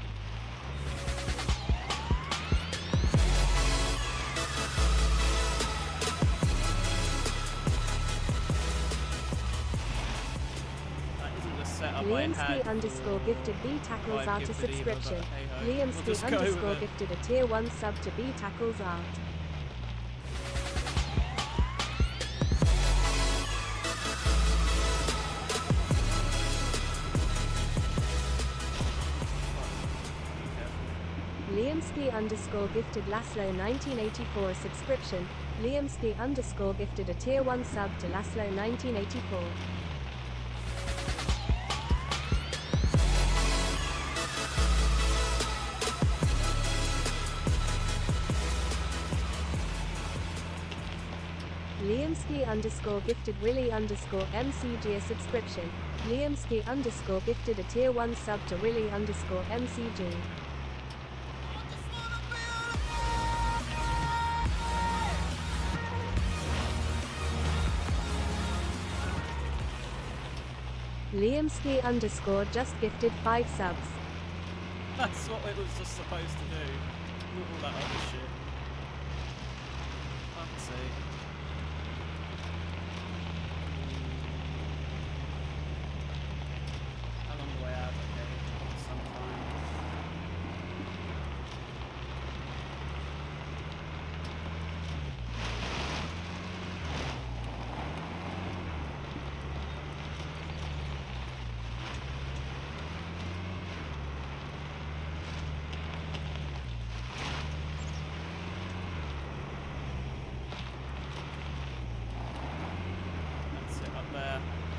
That isn't the setup I Liamski had _ gifted B Tackles I've Art a gifted either, subscription. but hey ho, Liamski we'll just go with _ it. gifted a tier 1 sub to B Tackles Art. Liamski _ gifted Laszlo 1984 a subscription. Liamski _ gifted a tier 1 sub to Laszlo 1984. Liamski _ gifted Willy _MCG a subscription. Liamski _ gifted a tier 1 sub to Willy _MCG. Liamski _ just gifted 5 subs. That's what it was just supposed to do. Not all that other shit. Fuck's sake. How long do I have? Okay, some time. That's it up there.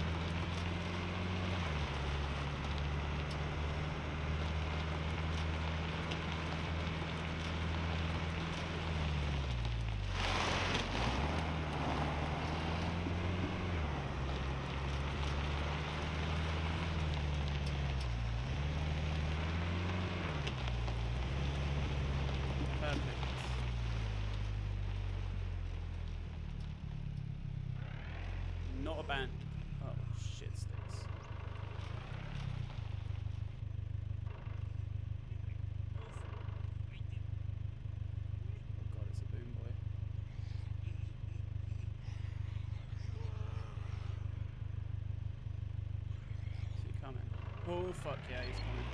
Perfect. Not a band. Oh, shit sticks. Oh god, it's a boom boy. Oh fuck yeah, he's coming.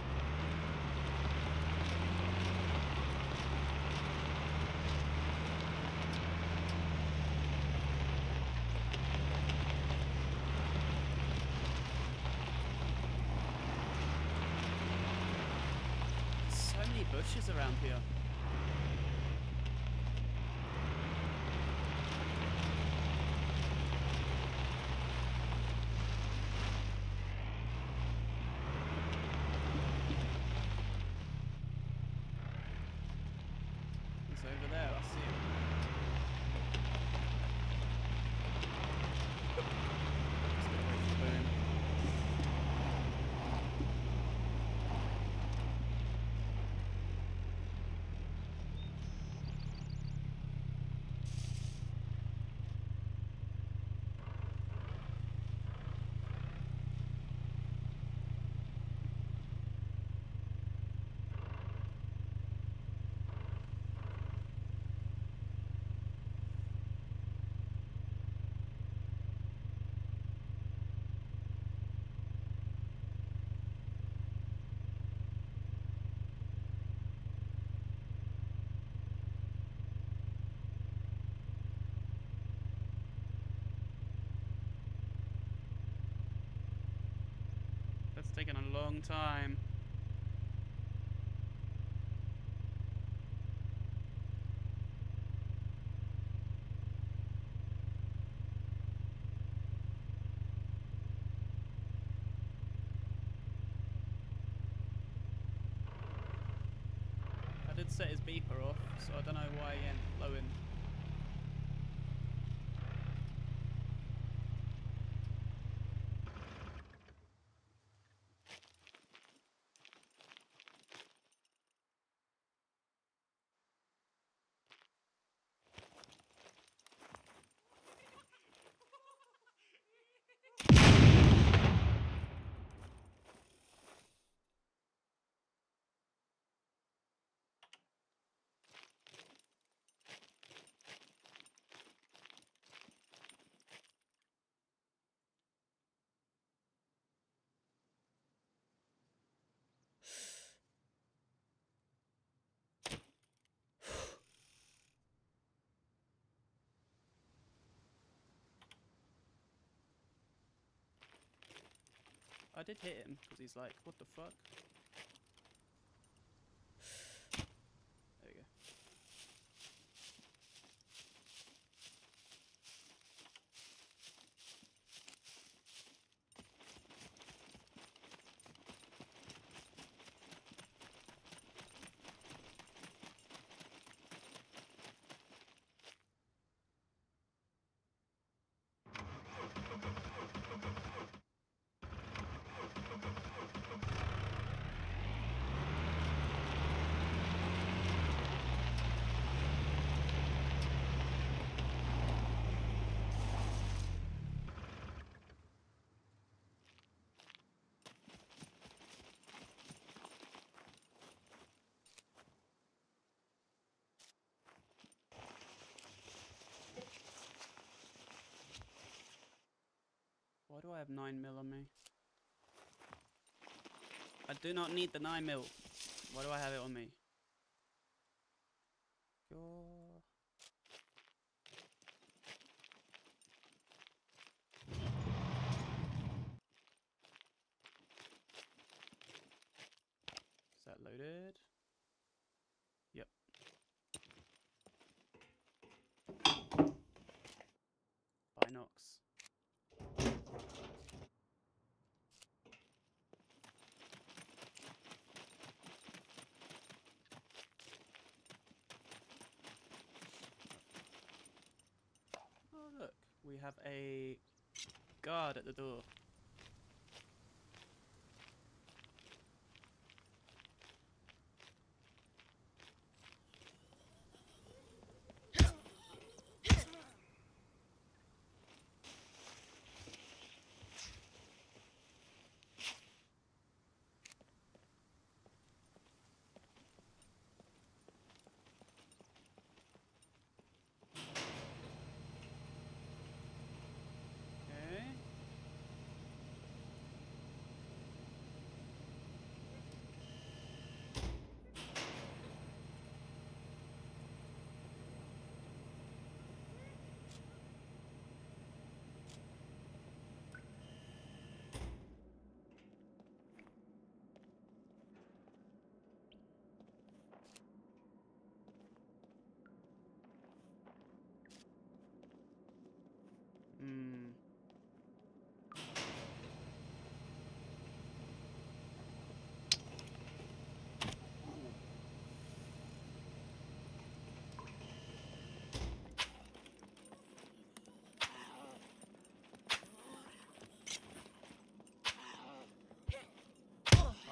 So many bushes around here. He's over there, I see him. Just get away from boom. That's taken a long time. I did set his beeper off, so I don't know why he ain't blowing. I did hit him because he's like, what the fuck? There we go. Why do I have 9mm on me? I do not need the 9mm. Why do I have it on me? Is that loaded? Yep. Binox. Oh look, we have a guard at the door. Okay.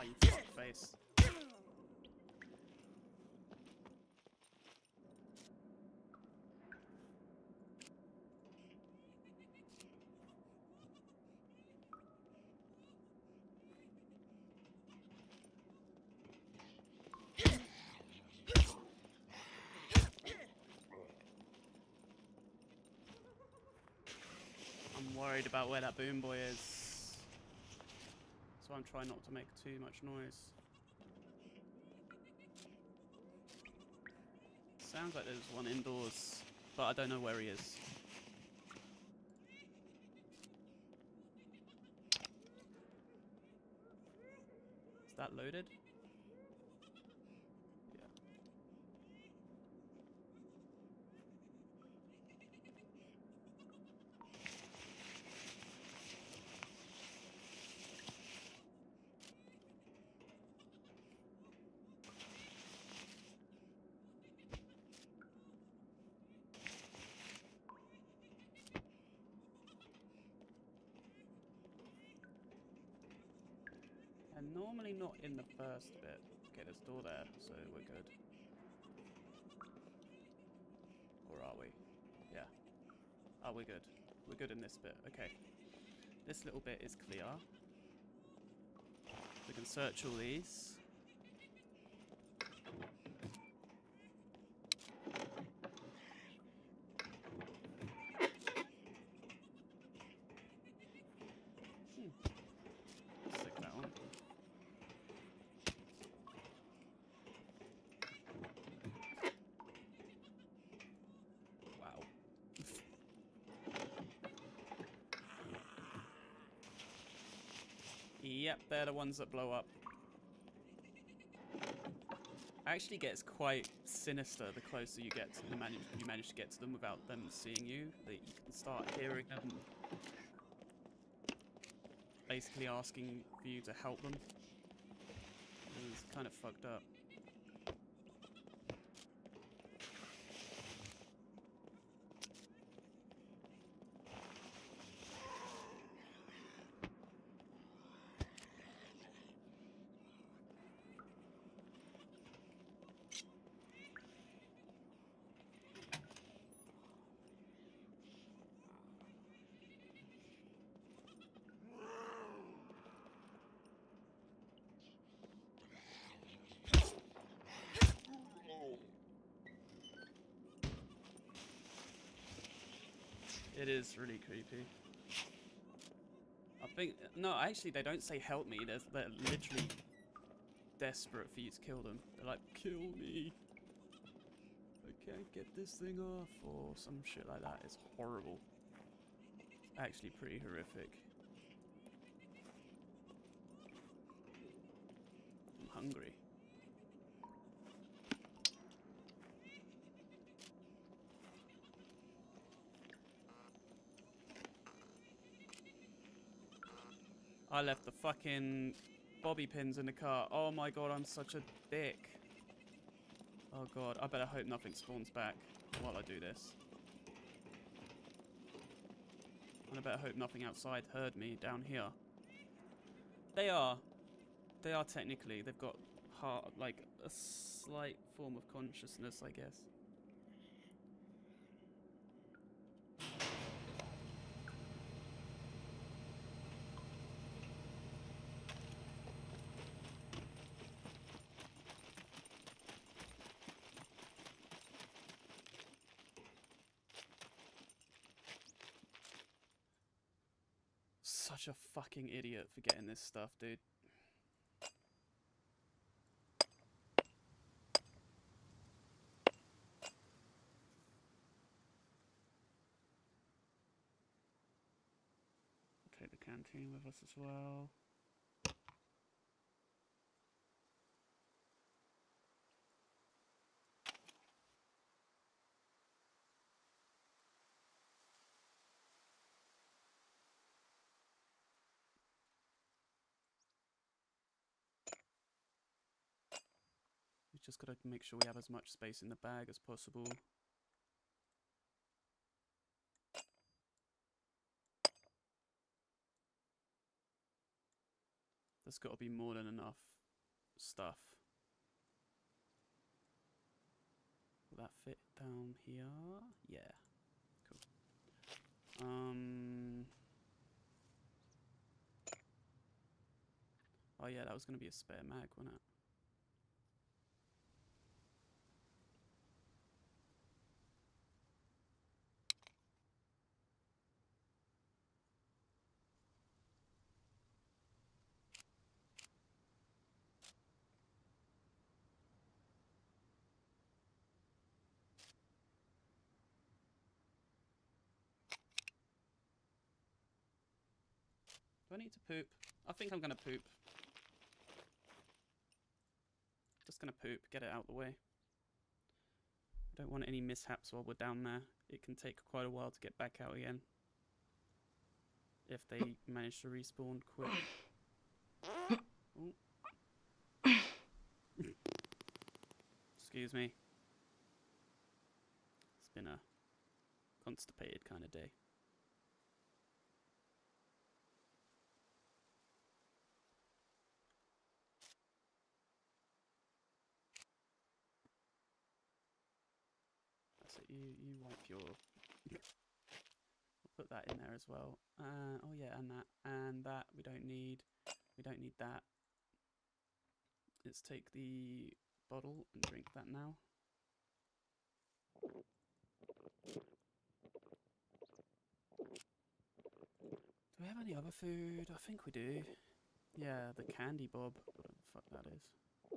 you fuckface. I'm worried about where that boom boy is, so I'm trying not to make too much noise. Sounds like there's one indoors, but I don't know where he is. Is that loaded? Yeah. And normally not in the first bit. Okay, there's a door there, so we're good. Or are we? Yeah. Oh, we're good. We're good in this bit. Okay. This little bit is clear. We can search all these. Stick that on. Wow. Yep, they're the ones that blow up. Actually gets quite sinister the closer you get to you manage to get to them without them seeing you. That you can start hearing them basically asking for you to help them. It's kind of fucked up. It is really creepy. I think... No, actually, they don't say help me. They're literally desperate for you to kill them. They're like, kill me. I can't get this thing off. Or some shit like that. It's horrible. It's actually pretty horrific. I'm hungry. I left the fucking bobby pins in the car. Oh my god, I'm such a dick. Oh god, I better hope nothing spawns back while I do this. And I better hope nothing outside heard me down here. They are. They are technically. They've got like a slight form of consciousness, I guess. Such a fucking idiot for getting this stuff, dude. Take the canteen with us as well. We just gotta make sure we have as much space in the bag as possible. There's gotta be more than enough stuff. Will that fit down here? Yeah. Cool. Oh yeah, that was going to be a spare mag, wasn't it? Do I need to poop? I think I'm going to poop. Just going to poop, get it out of the way. I don't want any mishaps while we're down there. It can take quite a while to get back out again. If they manage to respawn quick. Oh. Excuse me. It's been a constipated kind of day. That's it, you wipe your... I'll put that in there as well. Oh yeah, and that we don't need. We don't need that. Let's take the bottle and drink that now. Do we have any other food? I think we do. Yeah, the candy bob. Whatever the fuck that is.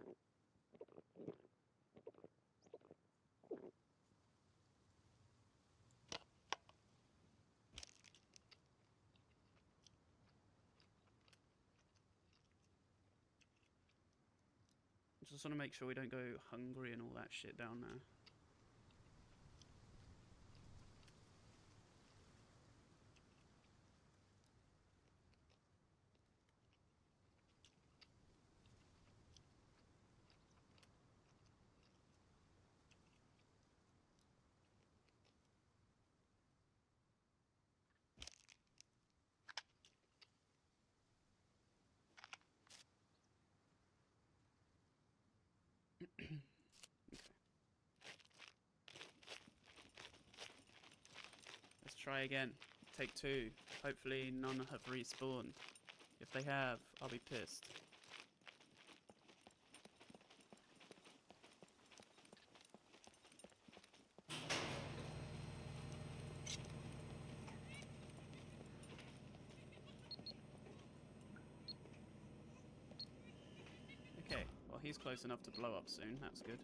Just want to make sure we don't go hungry and all that shit down there. Let's try again. Take two. Hopefully none have respawned. If they have, I'll be pissed. Okay, well he's close enough to blow up soon, that's good.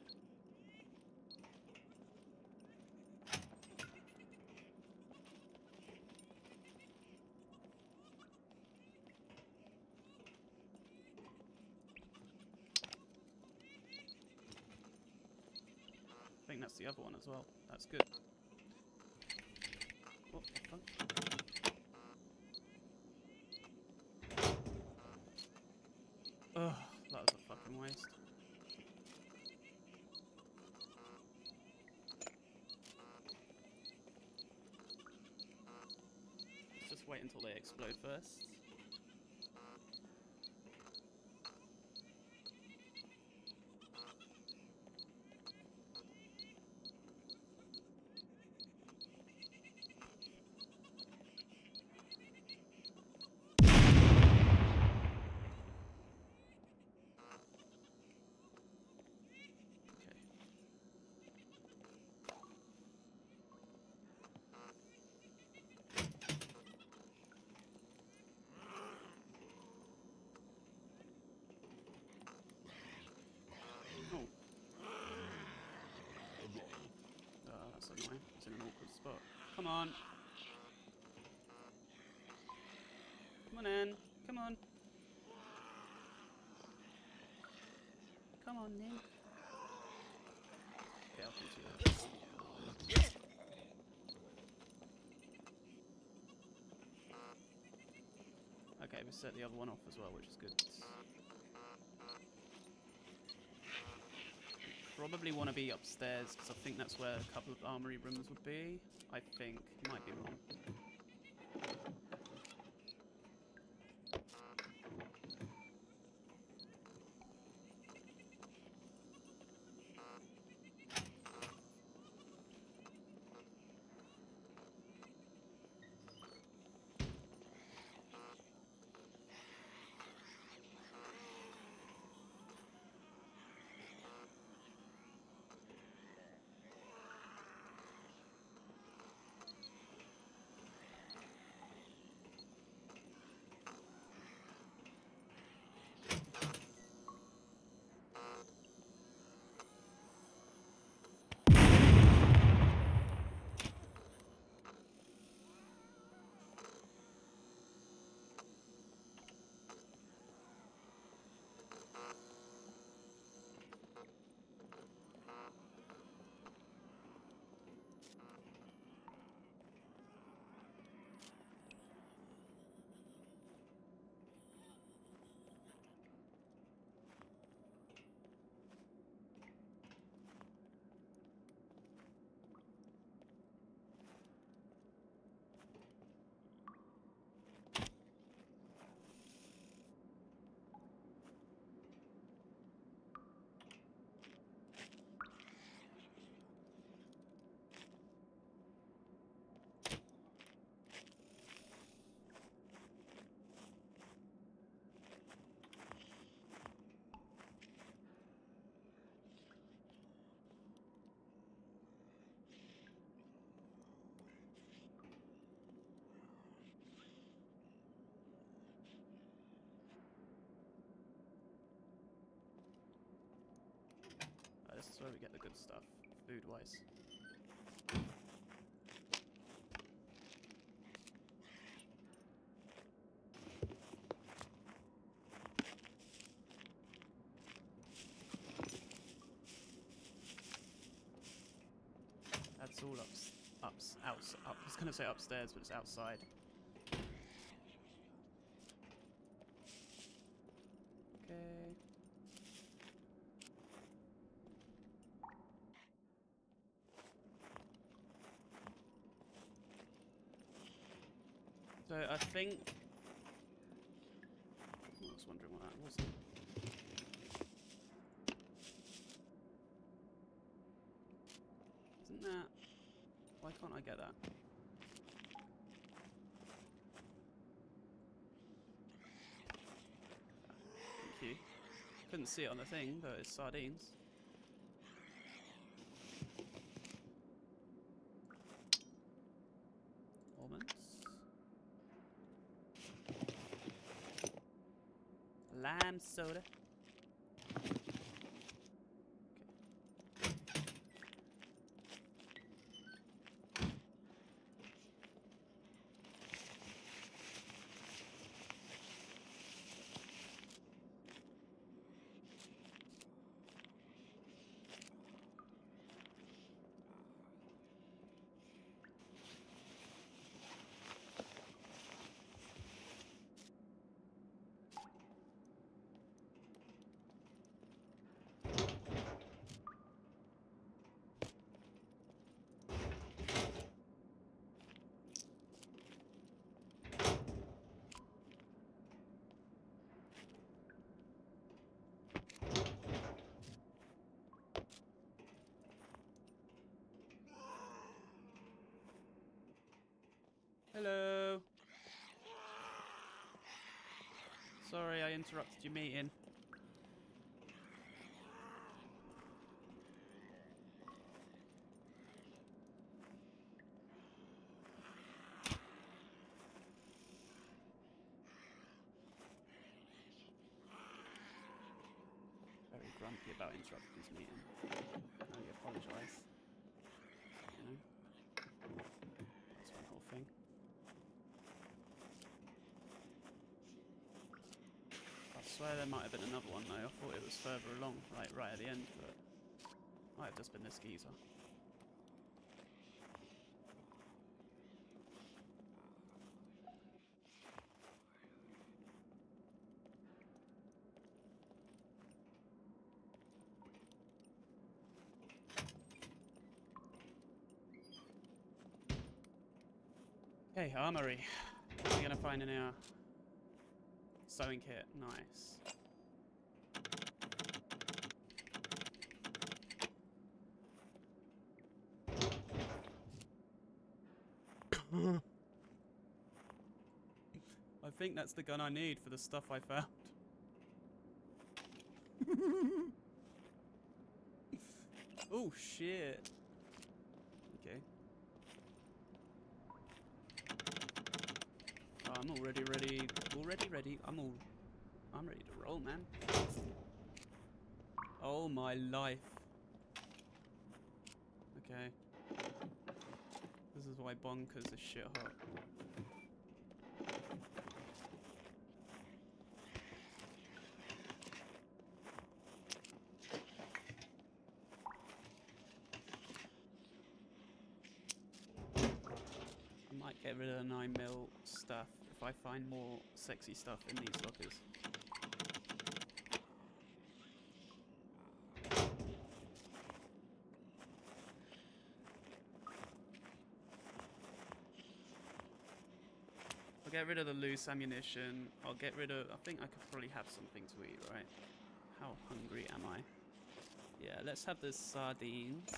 I think that's the other one as well. That's good. What the fuck? Ugh, that was a fucking waste. Let's just wait until they explode first. That's annoying. It's in an awkward spot. Come on. Come on in. Come on. Come on in. Okay, I'll come to you. Okay, we set the other one off as well, which is good. Probably want to be upstairs because I think that's where a couple of armory rooms would be. I think. Might be wrong. good stuff, food-wise. That's all I was gonna say upstairs, but it's outside. Okay. So I think I was wondering what that was. Isn't that? Why can't I get that? Thank you. Couldn't see it on the thing, but it's sardines. Almonds. Lime soda. Hello. Sorry, I interrupted your meeting. Very grumpy about interrupting his meeting. I can only apologise. You know? That's one whole thing. I swear there might have been another one though. I thought it was further along, like right at the end, but might have just been this geezer. Okay, armory. What are we gonna find in our sewing kit? Nice. I think that's the gun I need for the stuff I found. Oh shit. Okay. Oh, I'm already ready. Already ready. I'm ready to roll, man. Oh my life. Okay. This is why bonkers is shit hot. I might get rid of the 9mm stuff if I find more sexy stuff in these lockers. I'll get rid of the loose ammunition. I'll get rid of... I think I could probably have something to eat, right? How hungry am I? Yeah, let's have the sardines.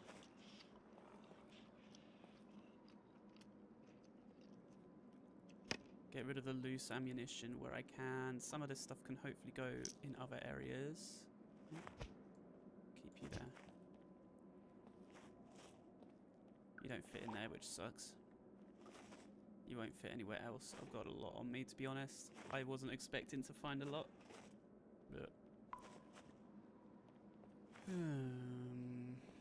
Get rid of the loose ammunition where I can. Some of this stuff can hopefully go in other areas. Keep you there. You don't fit in there, which sucks. You won't fit anywhere else. I've got a lot on me, to be honest. I wasn't expecting to find a lot. But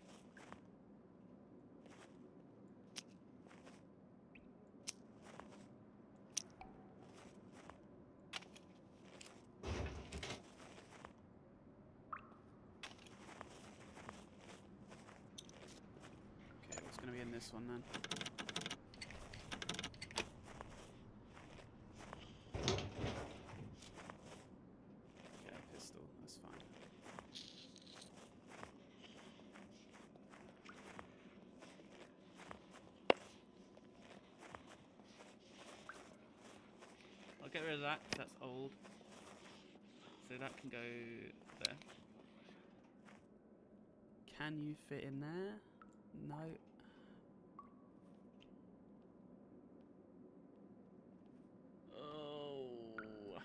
this one then. Okay, pistol, that's fine. I'll get rid of that 'cause that's old. So that can go there. Can you fit in there? No. Oh.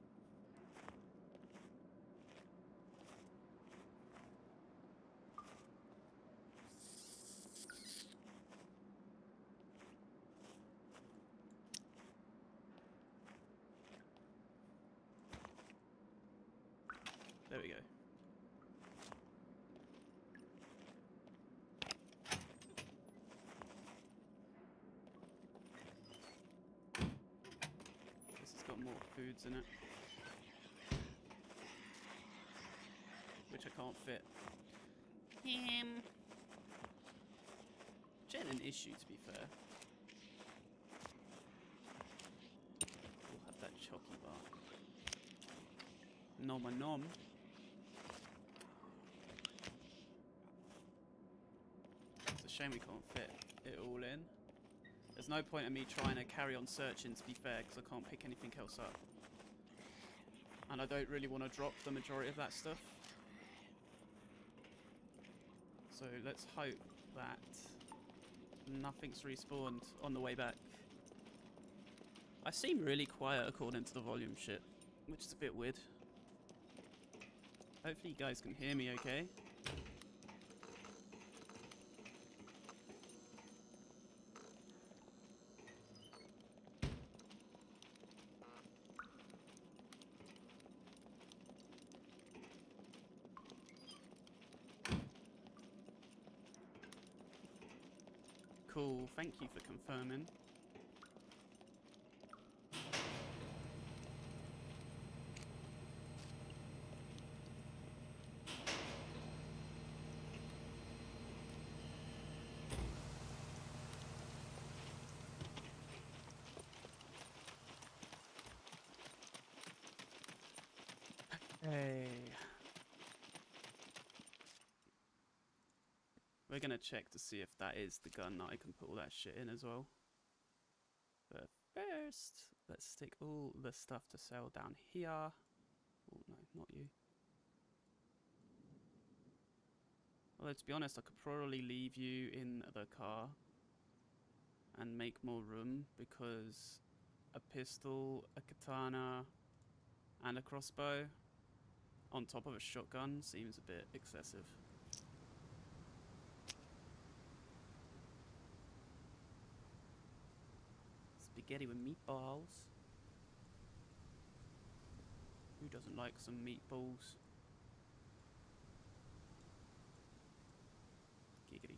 There we go. This has got more foods in it, which I can't fit. Which ain't an issue, to be fair. We'll have that chalky bar. Nom a nom. It's a shame we can't fit it all in. There's no point in me trying to carry on searching, to be fair, because I can't pick anything else up. And I don't really want to drop the majority of that stuff. So let's hope that nothing's respawned on the way back. I seem really quiet according to the volume shit, which is a bit weird. Hopefully you guys can hear me okay. Cool, thank you for confirming. Hey. We're gonna check to see if that is the gun that I can put all that shit in as well. But first, let's stick all the stuff to sell down here. Oh no, not you. Although to be honest, I could probably leave you in the car and make more room, because a pistol, a katana, and a crossbow on top of a shotgun seems a bit excessive. Spaghetti with meatballs. Who doesn't like some meatballs? Giggity.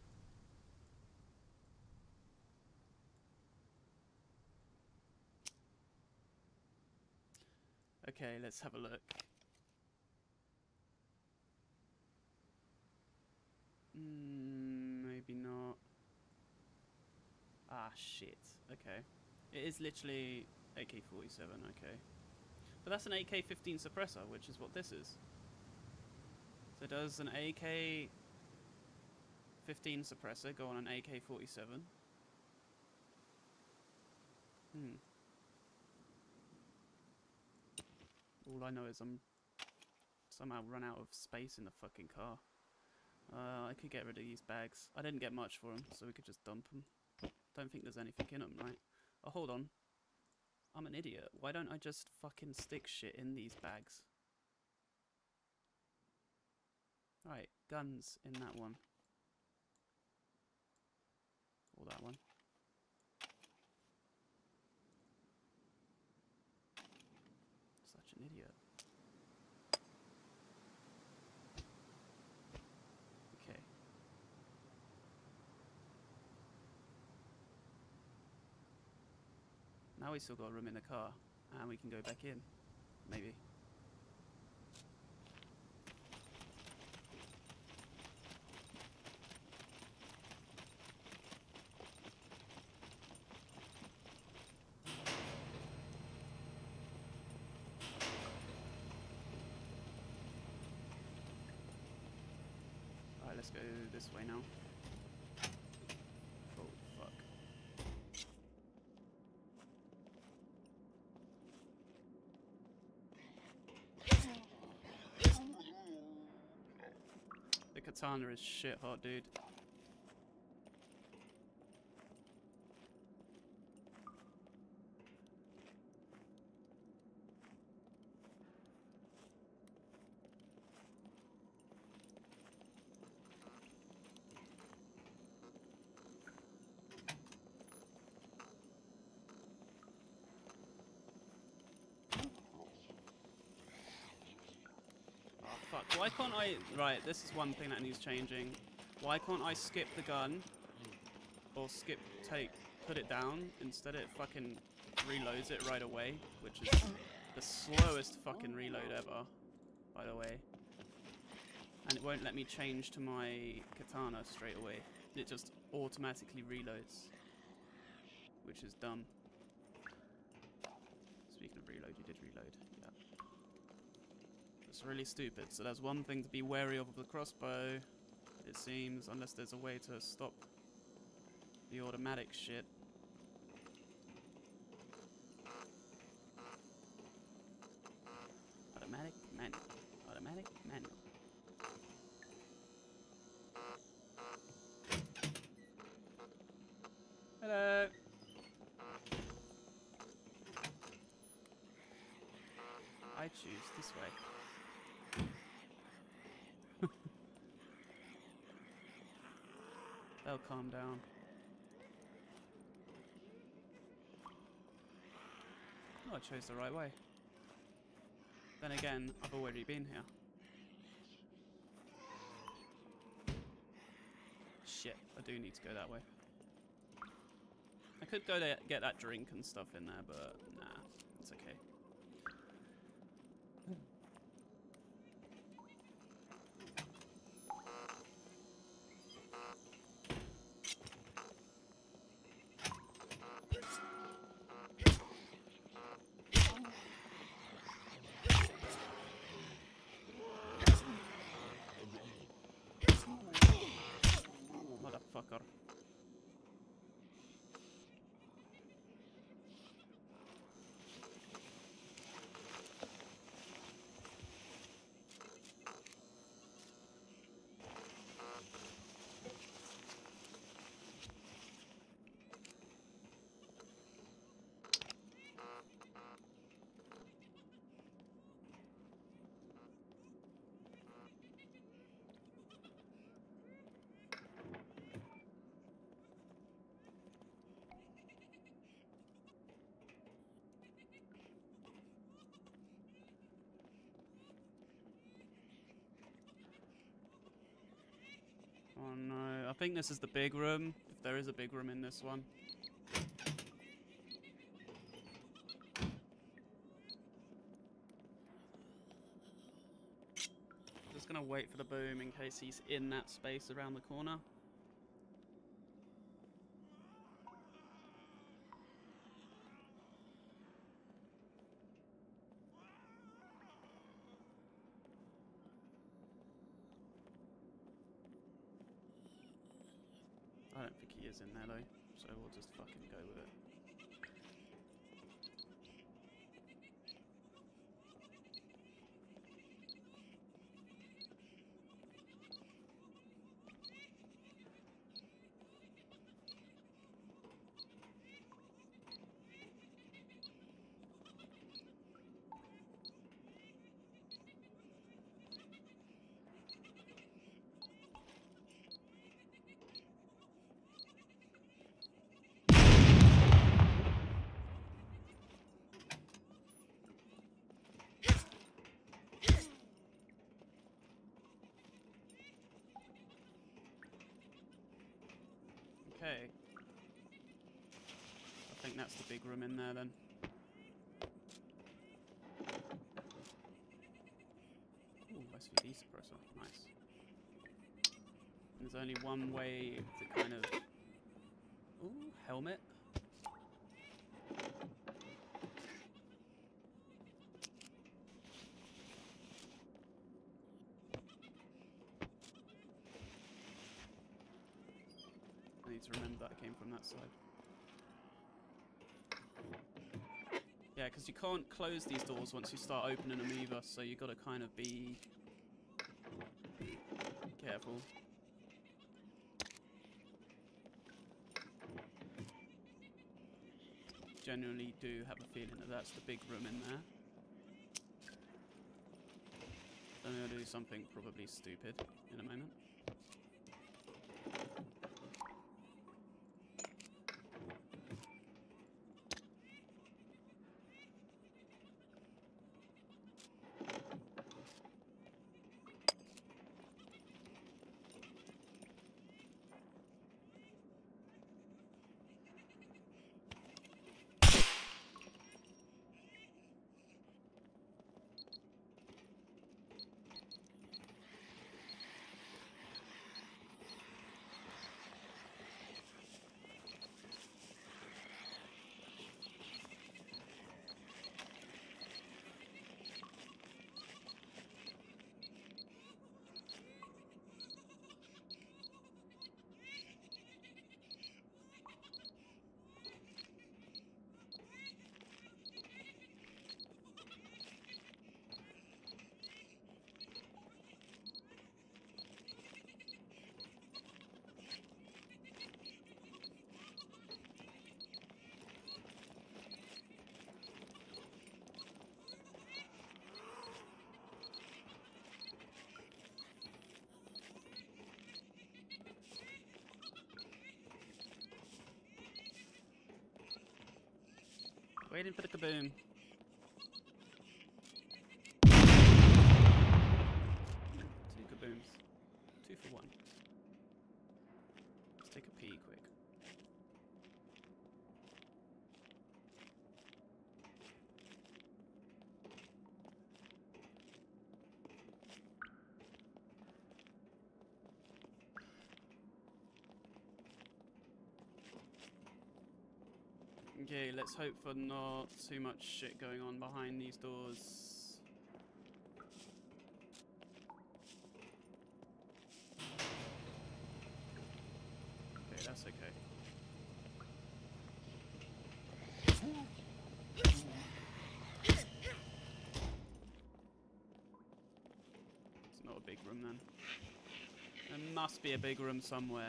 Okay, let's have a look. Maybe not. Ah, shit. Okay. It is literally AK-47, okay. But that's an AK-15 suppressor, which is what this is. So does an AK-15 suppressor go on an AK-47? All I know is I'm somehow run out of space in the fucking car. I could get rid of these bags. I didn't get much for them, so we could just dump them. Don't think there's anything in them, right? Oh, hold on. I'm an idiot. Why don't I just fucking stick shit in these bags? Right, guns in that one. Or that one. Such an idiot. Okay. Now we still got room in the car, and we can go back in. Maybe. let's go this way now. Oh, fuck. The katana is shit hot, dude. Fuck, why can't I... Right, this is one thing that needs changing. Why can't I skip the gun? Or put it down, instead it fucking reloads it right away, which is the slowest fucking reload ever, by the way. And it won't let me change to my katana straight away. It just automatically reloads, which is dumb. Speaking of reload, you did reload. Yeah. It's really stupid. So that's one thing to be wary of the crossbow, it seems, unless there's a way to stop the automatic shit. Automatic manual. Automatic manual. Hello. I choose this way. They'll calm down. Oh, I chose the right way. Then again, I've already been here. Shit, I do need to go that way. I could go there, get that drink and stuff in there, but nah, it's okay. Motherfucker. Oh no, I think this is the big room, if there is a big room in this one. Just gonna wait for the boom in case he's in that space around the corner. I don't think he is in there though, so we'll just fucking go with it. Okay. I think that's the big room in there then. Ooh, SVD suppressor. Nice. There's only one way to kind of... Ooh, helmet. need to remember that I came from that side. Yeah, because you can't close these doors once you start opening them either, so you got to kind of be careful. Generally do have a feeling that that's the big room in there. I'm going to do something probably stupid in a moment. Waiting for the kaboom. Two kabooms. 2 for 1. Let's take a pee quick. Okay, let's hope for not too much shit going on behind these doors. Okay, that's okay. It's not a big room then. There must be a big room somewhere.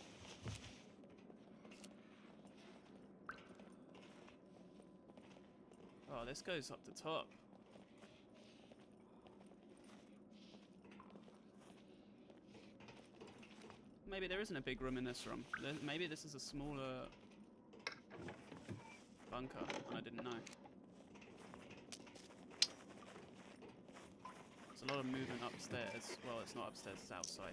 Oh, this goes up the top. Maybe there isn't a big room in this room. Maybe this is a smaller bunker, and I didn't know. There's a lot of movement upstairs. Well, it's not upstairs, it's outside.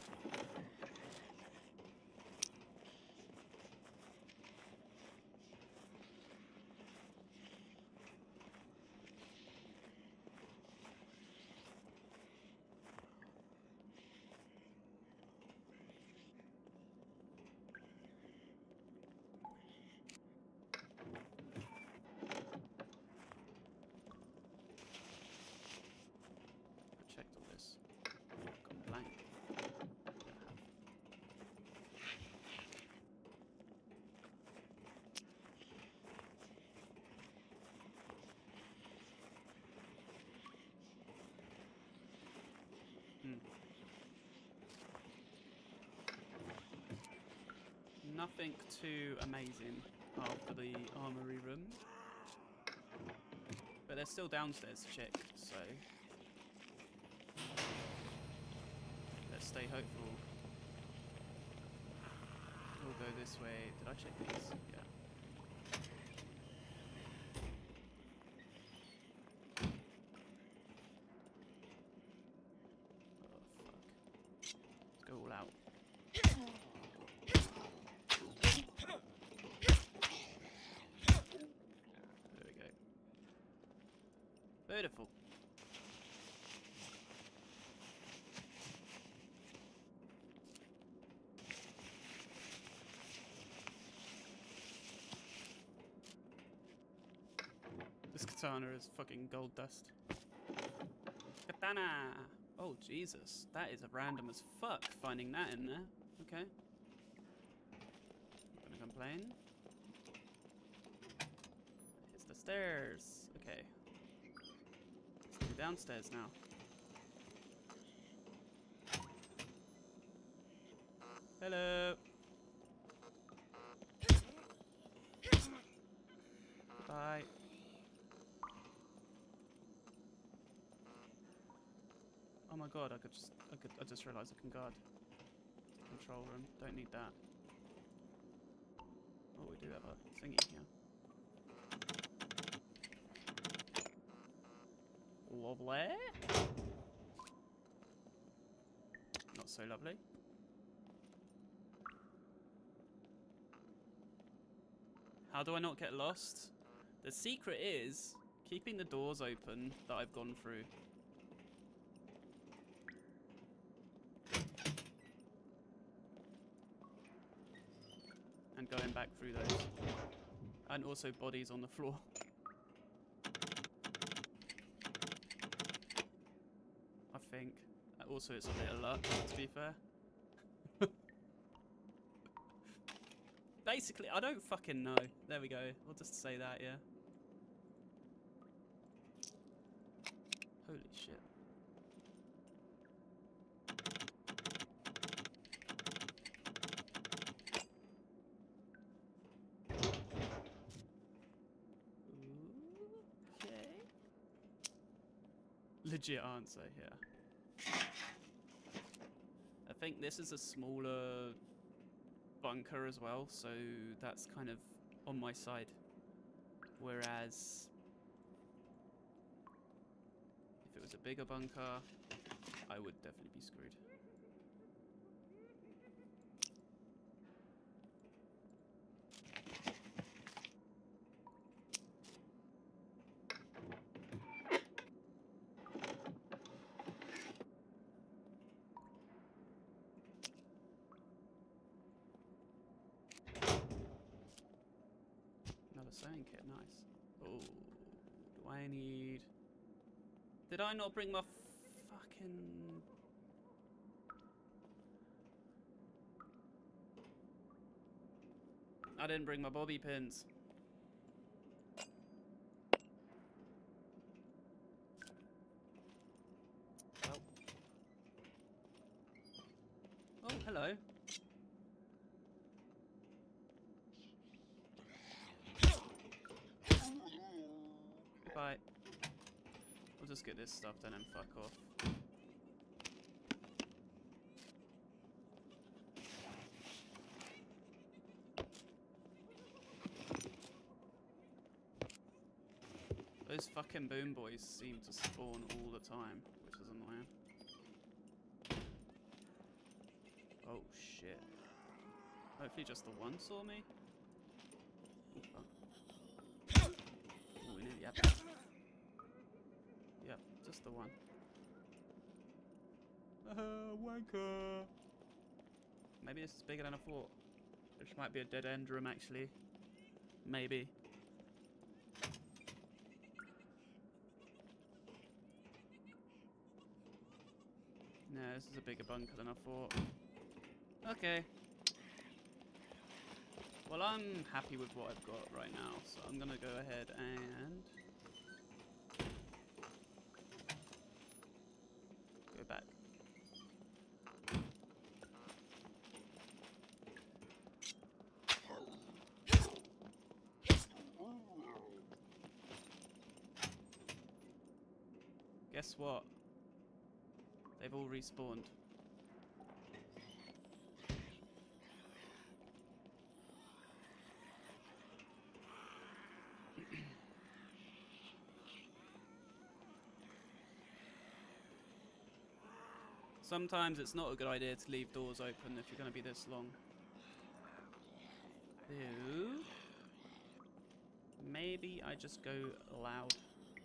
Checked all this. Gone blank. Nothing too amazing after the armory room. But they're still downstairs to check, so let's stay hopeful. We'll go this way. Did I check these? Yeah. Oh, fuck. Let's go all out. There we go. Beautiful. This katana is fucking gold dust. Katana! Oh, Jesus. That is a random as fuck, finding that in there. Okay. complain. Here's the stairs. Okay. Let's go downstairs now. Hello. Bye. Oh my god, I just realised I can guard. Control room, don't need that. Oh, we do have a thingy here. Lovely. Not so lovely. How do I not get lost? The secret is keeping the doors open that I've gone through. And going back through those. And also bodies on the floor. I think. Also, it's a bit of luck, to be fair. Basically, I don't fucking know. There we go. We'll just say that, yeah. Holy shit. Okay. Legit answer here. I think this is a smaller bunker as well, so that's kind of on my side. Whereas if it was a bigger bunker, I would definitely be screwed. Sewing kit, nice. Oh, do I need... Did I not bring my fucking... I didn't bring my bobby pins. Well. Oh, hello. Goodbye. We'll just get this stuff done and fuck off. Those fucking boom boys seem to spawn all the time, which is annoying. Oh shit. Hopefully just the one saw me. Oh, we nearly had that. Yep, just the one. Wanker! Maybe this is bigger than I thought. This might be a dead end room actually. Maybe. No, this is a bigger bunker than I thought. Okay. Well, I'm happy with what I've got right now, so I'm gonna go ahead and go back. Guess what? They've all respawned. Sometimes it's not a good idea to leave doors open if you're going to be this long. So, maybe I just go loud.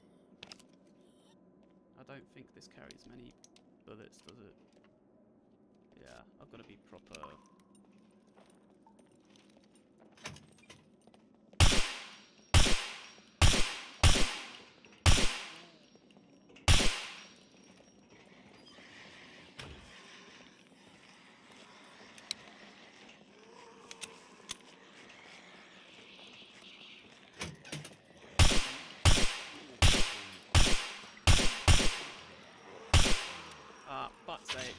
I don't think this carries many bullets, does it? Yeah, I've got to be proper. fuck's sake.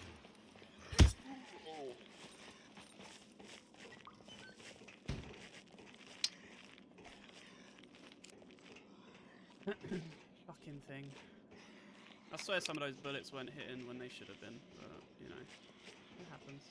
Fucking thing. I swear some of those bullets weren't hitting when they should have been, but, you know, it happens.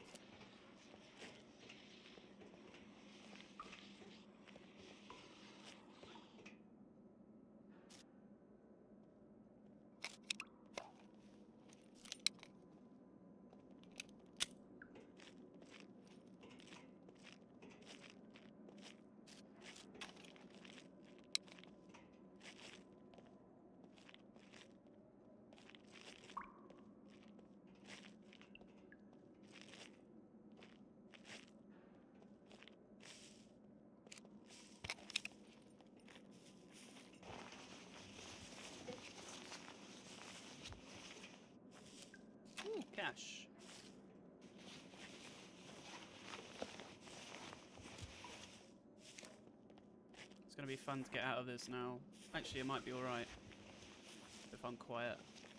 Ooh, cash. It's gonna be fun to get out of this now. Actually, it might be alright if I'm quiet.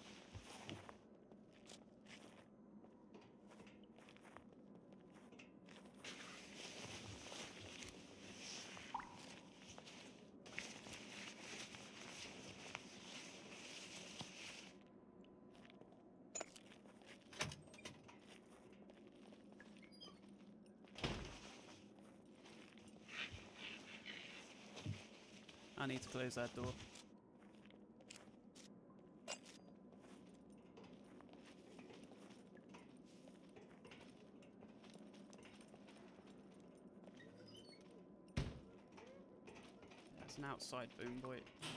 I need to close that door. That's an outside boom boy.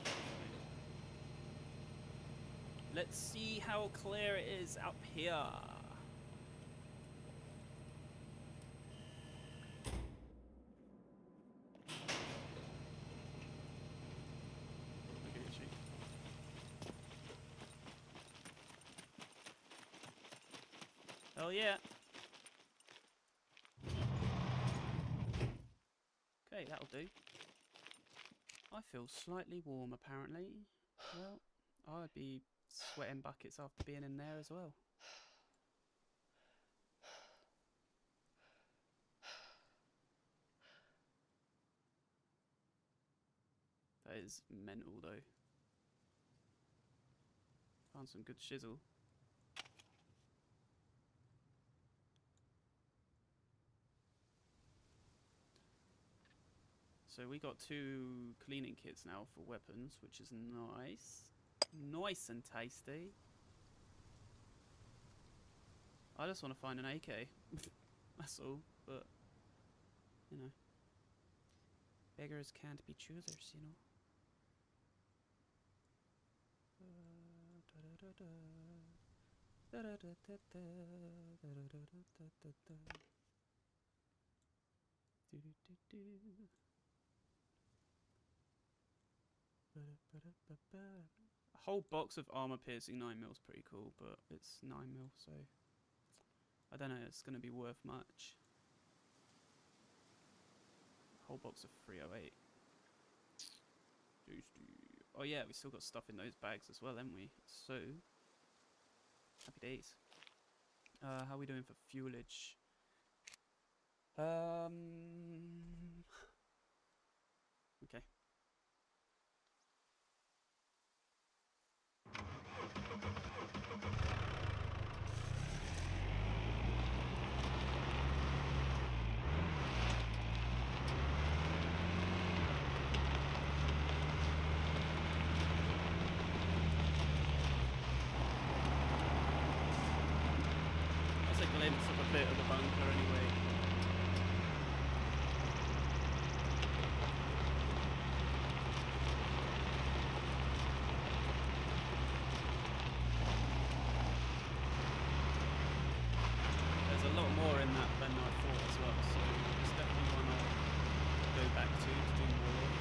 Let's see how clear it is up here. Hell yeah. Okay, that'll do. I feel slightly warm apparently. Well, I'd be sweating buckets after being in there as well. That is mental though. Found some good shizzle. So we got 2 cleaning kits now for weapons, which is nice. Nice and tasty. I just want to find an AK. That's all, but, you know. Beggars can't be choosers, you know. A whole box of armor piercing 9mm is pretty cool, but it's 9mm, so I don't know if it's going to be worth much. A whole box of 308. Oh yeah, we still got stuff in those bags as well, haven't we? So, happy days. How are we doing for fuelage? Okay. That's a glimpse of a bit of the bunker anyway. There's a lot more in that than I thought as well, so it's definitely one I'll go back to do more of.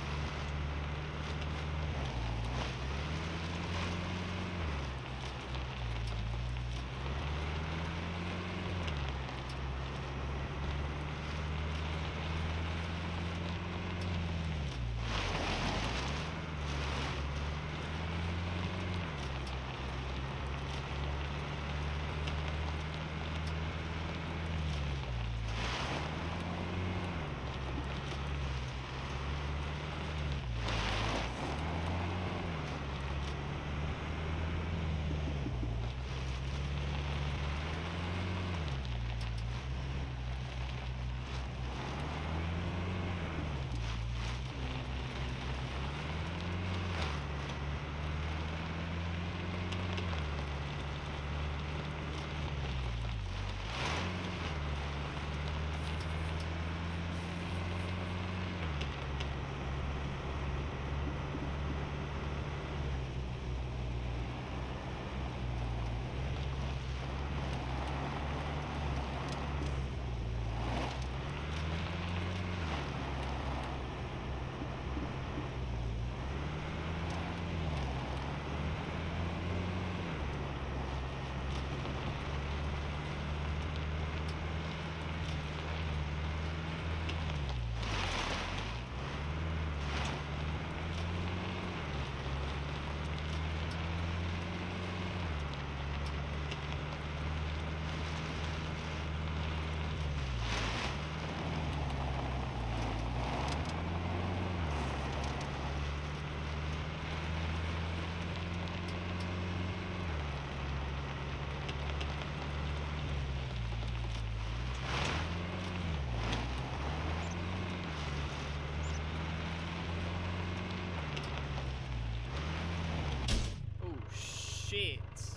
shit.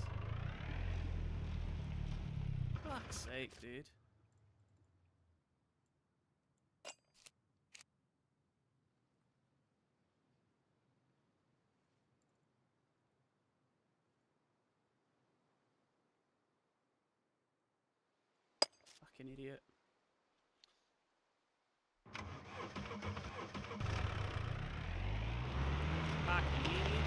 Fuck's sake, dude. Fucking idiot. Fucking idiot.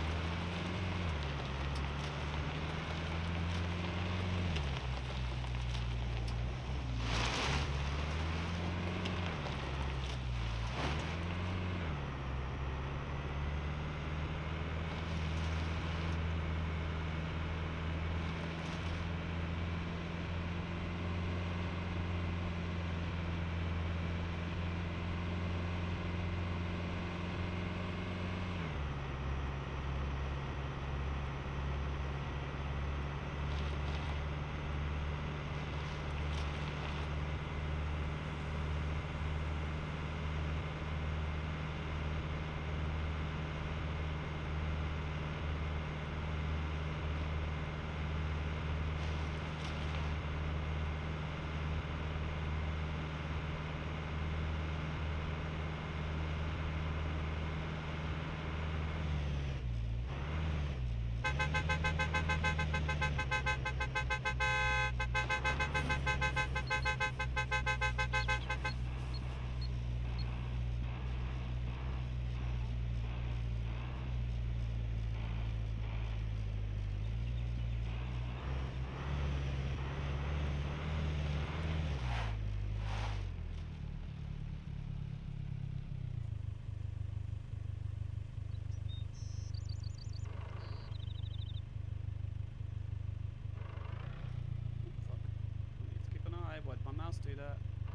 Why'd my mouse do that?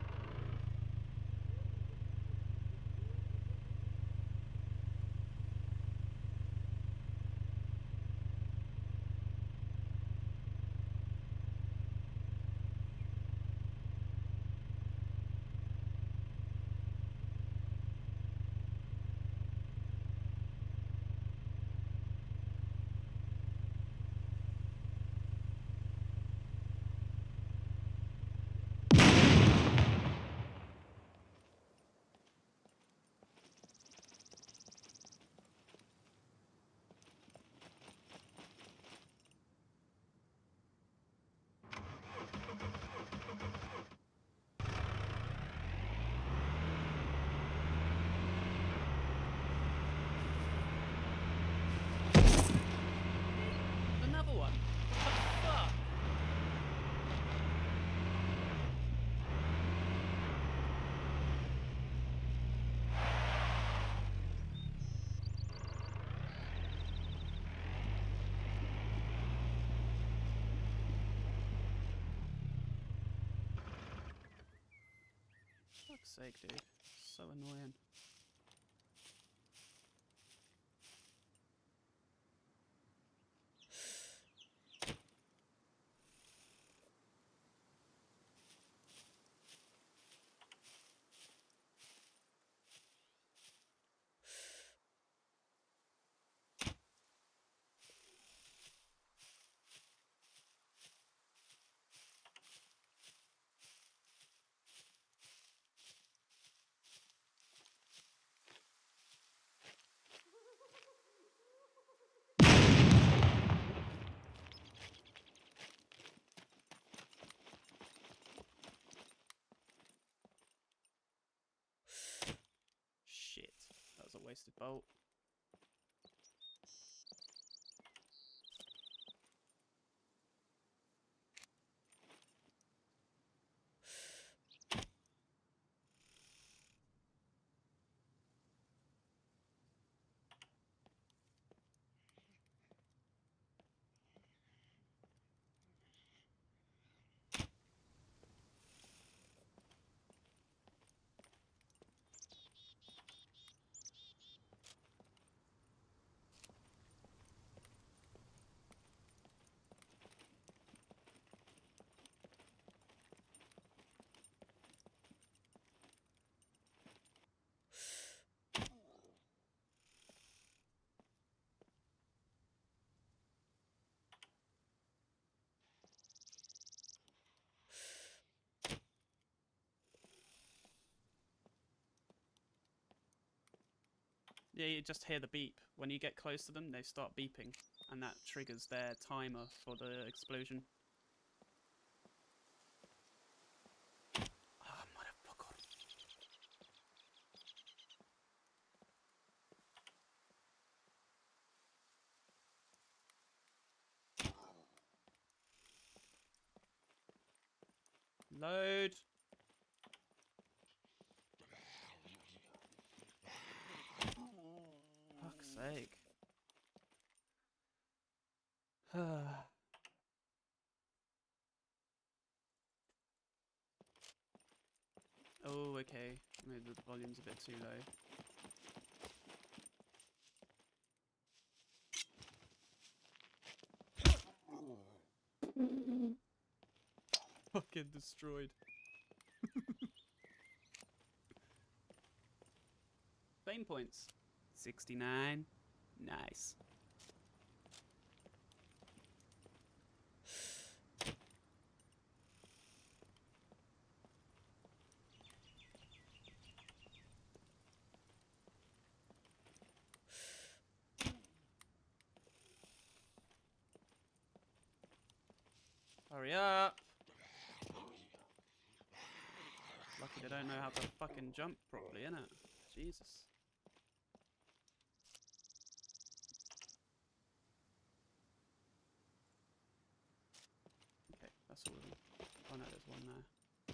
Another one. What the fuck? Fuck's sake, dude. So annoying. Shit. That was a wasted bolt. Yeah, you just hear the beep. When you get close to them, they start beeping, and that triggers their timer for the explosion. Ah, motherfucker. Load. Fuck's sake. Oh, okay. Maybe the volume's a bit too low. Fucking destroyed. Fame points. 69. Nice. Hurry up. Lucky they don't know how to fucking jump properly, innit? Jesus. Okay, that's all of them. Oh no, there's one there.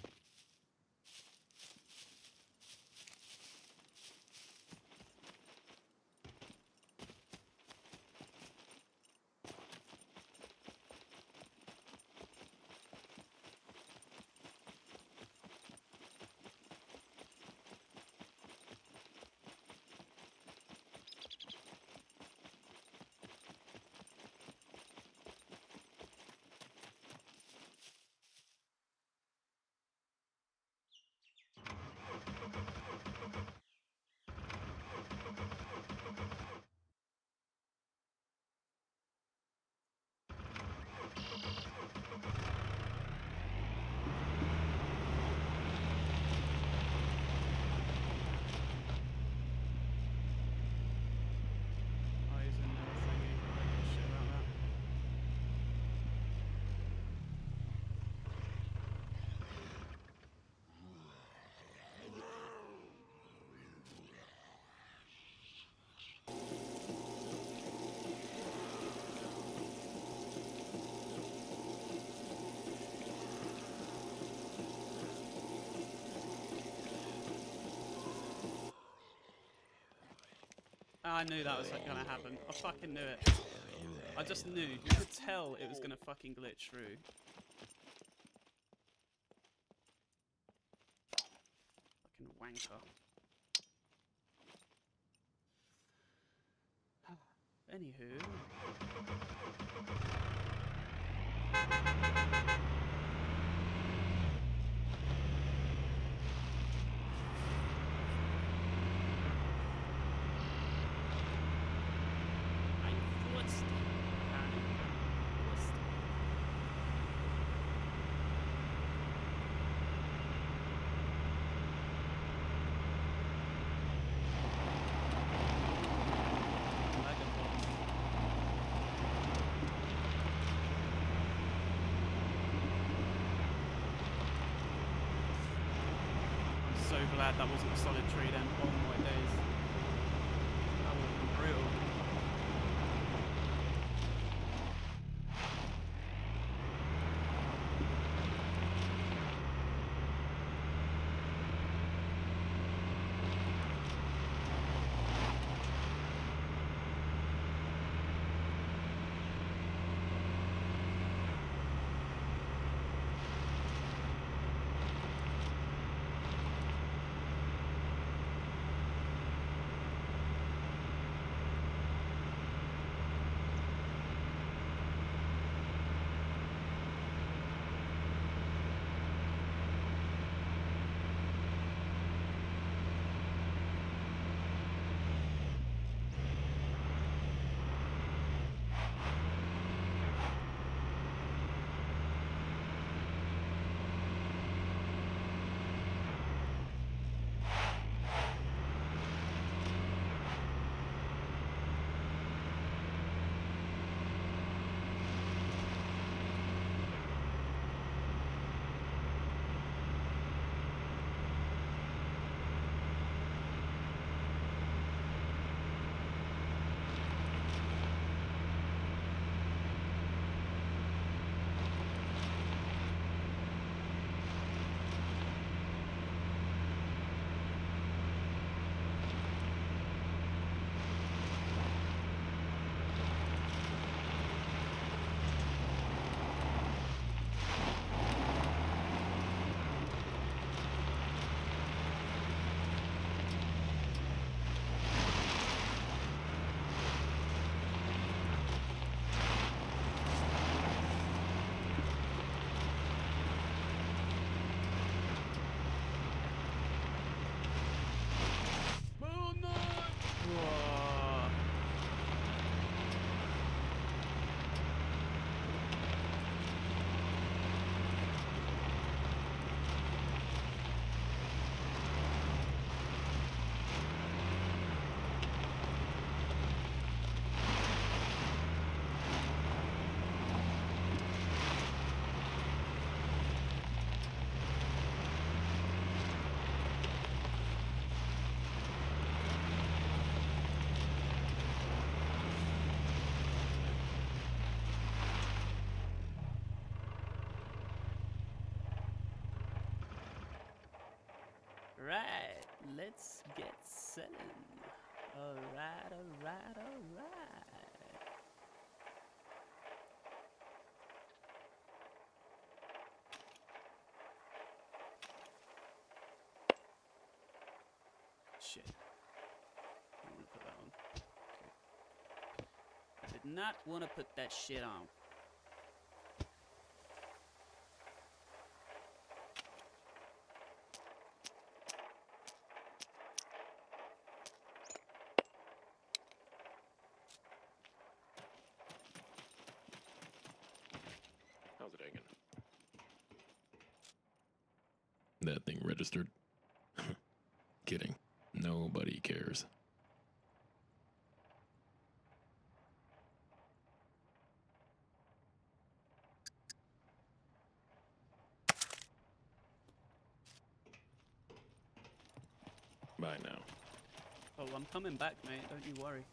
Oh, he's in there thingy. I don't give a shit about that. I knew that was gonna happen. I fucking knew it. I just knew. You could tell it was gonna fucking glitch through. Fucking wanker. Anywho. So glad that wasn't a solid tree then. Oh my days. That would have been brutal. Alright, let's get selling. Alright. Shit. I'm gonna put that on. Okay. I did not want to put that shit on. How's it hanging? That thing registered? Kidding. Nobody cares. Bye now. Oh, I'm coming back, mate. Don't you worry.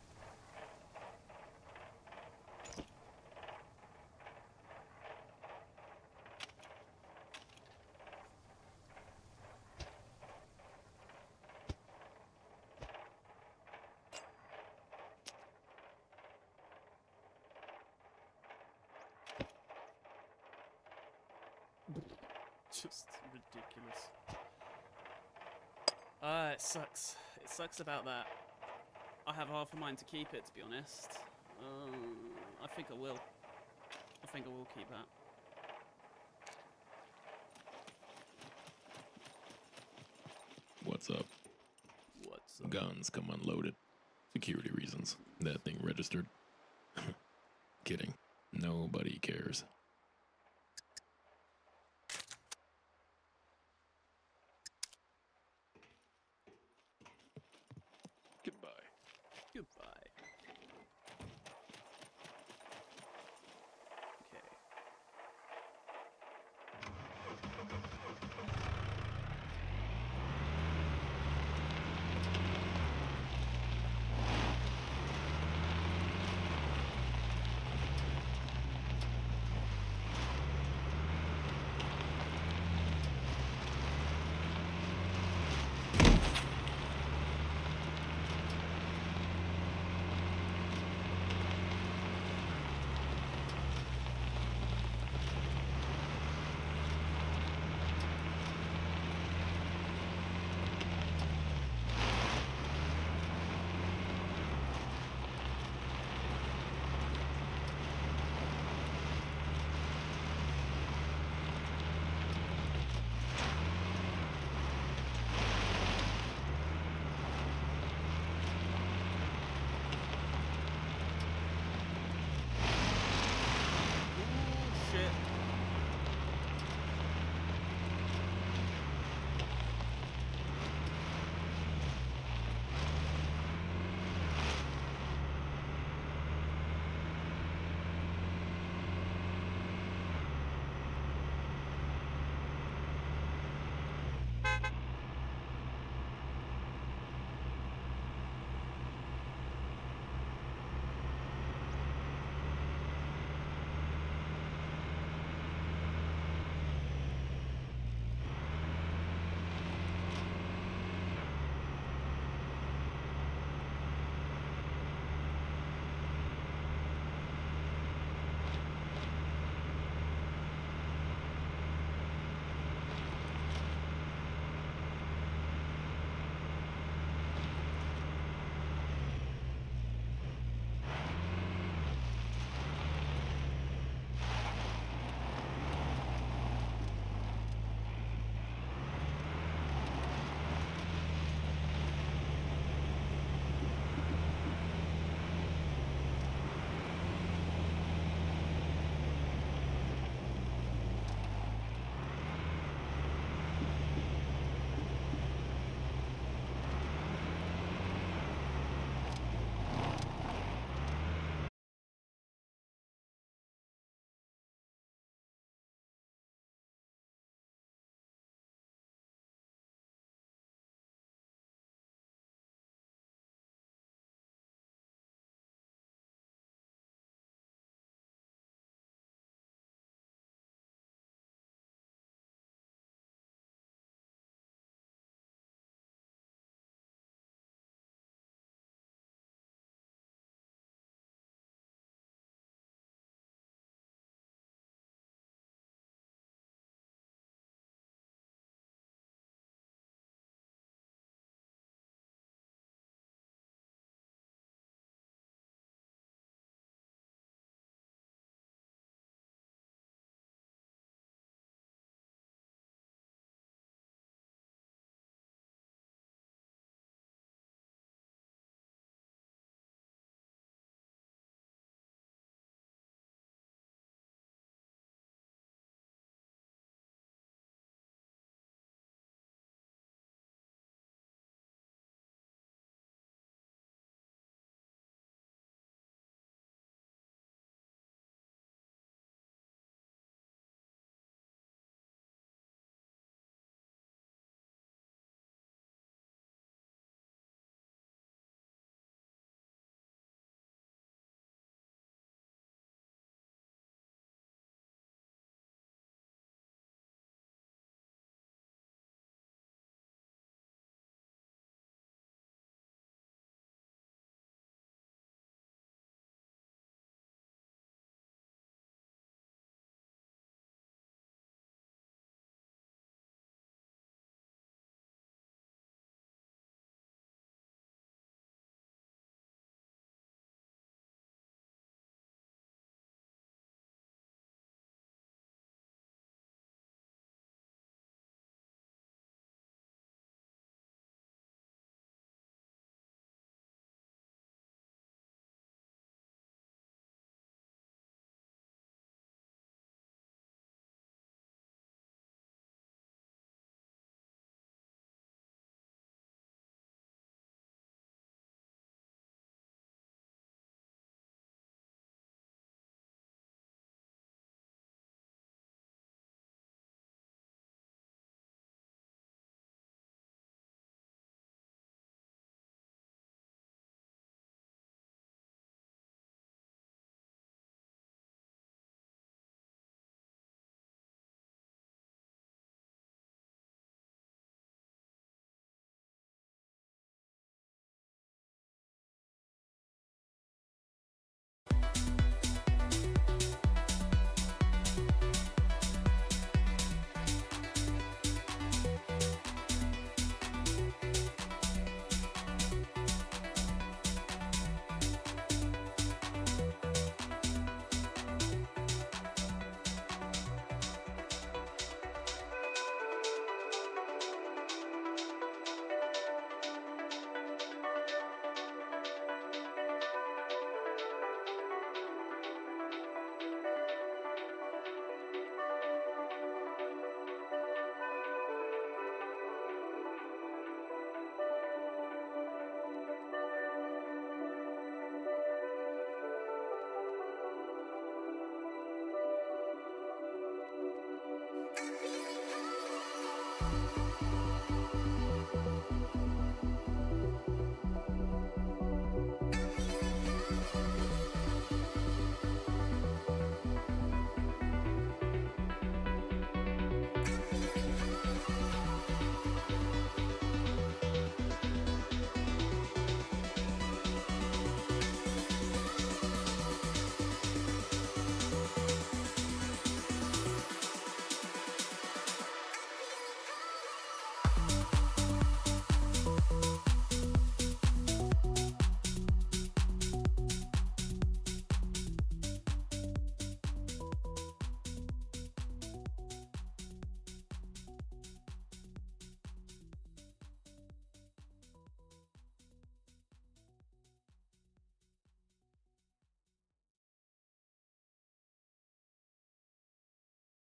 Just ridiculous. It sucks. It sucks about that. I have half a mind to keep it, to be honest. I think I will. I think I will keep that. What's up? What's up? Guns come unloaded. Security reasons. That thing registered? Kidding. Nobody cares.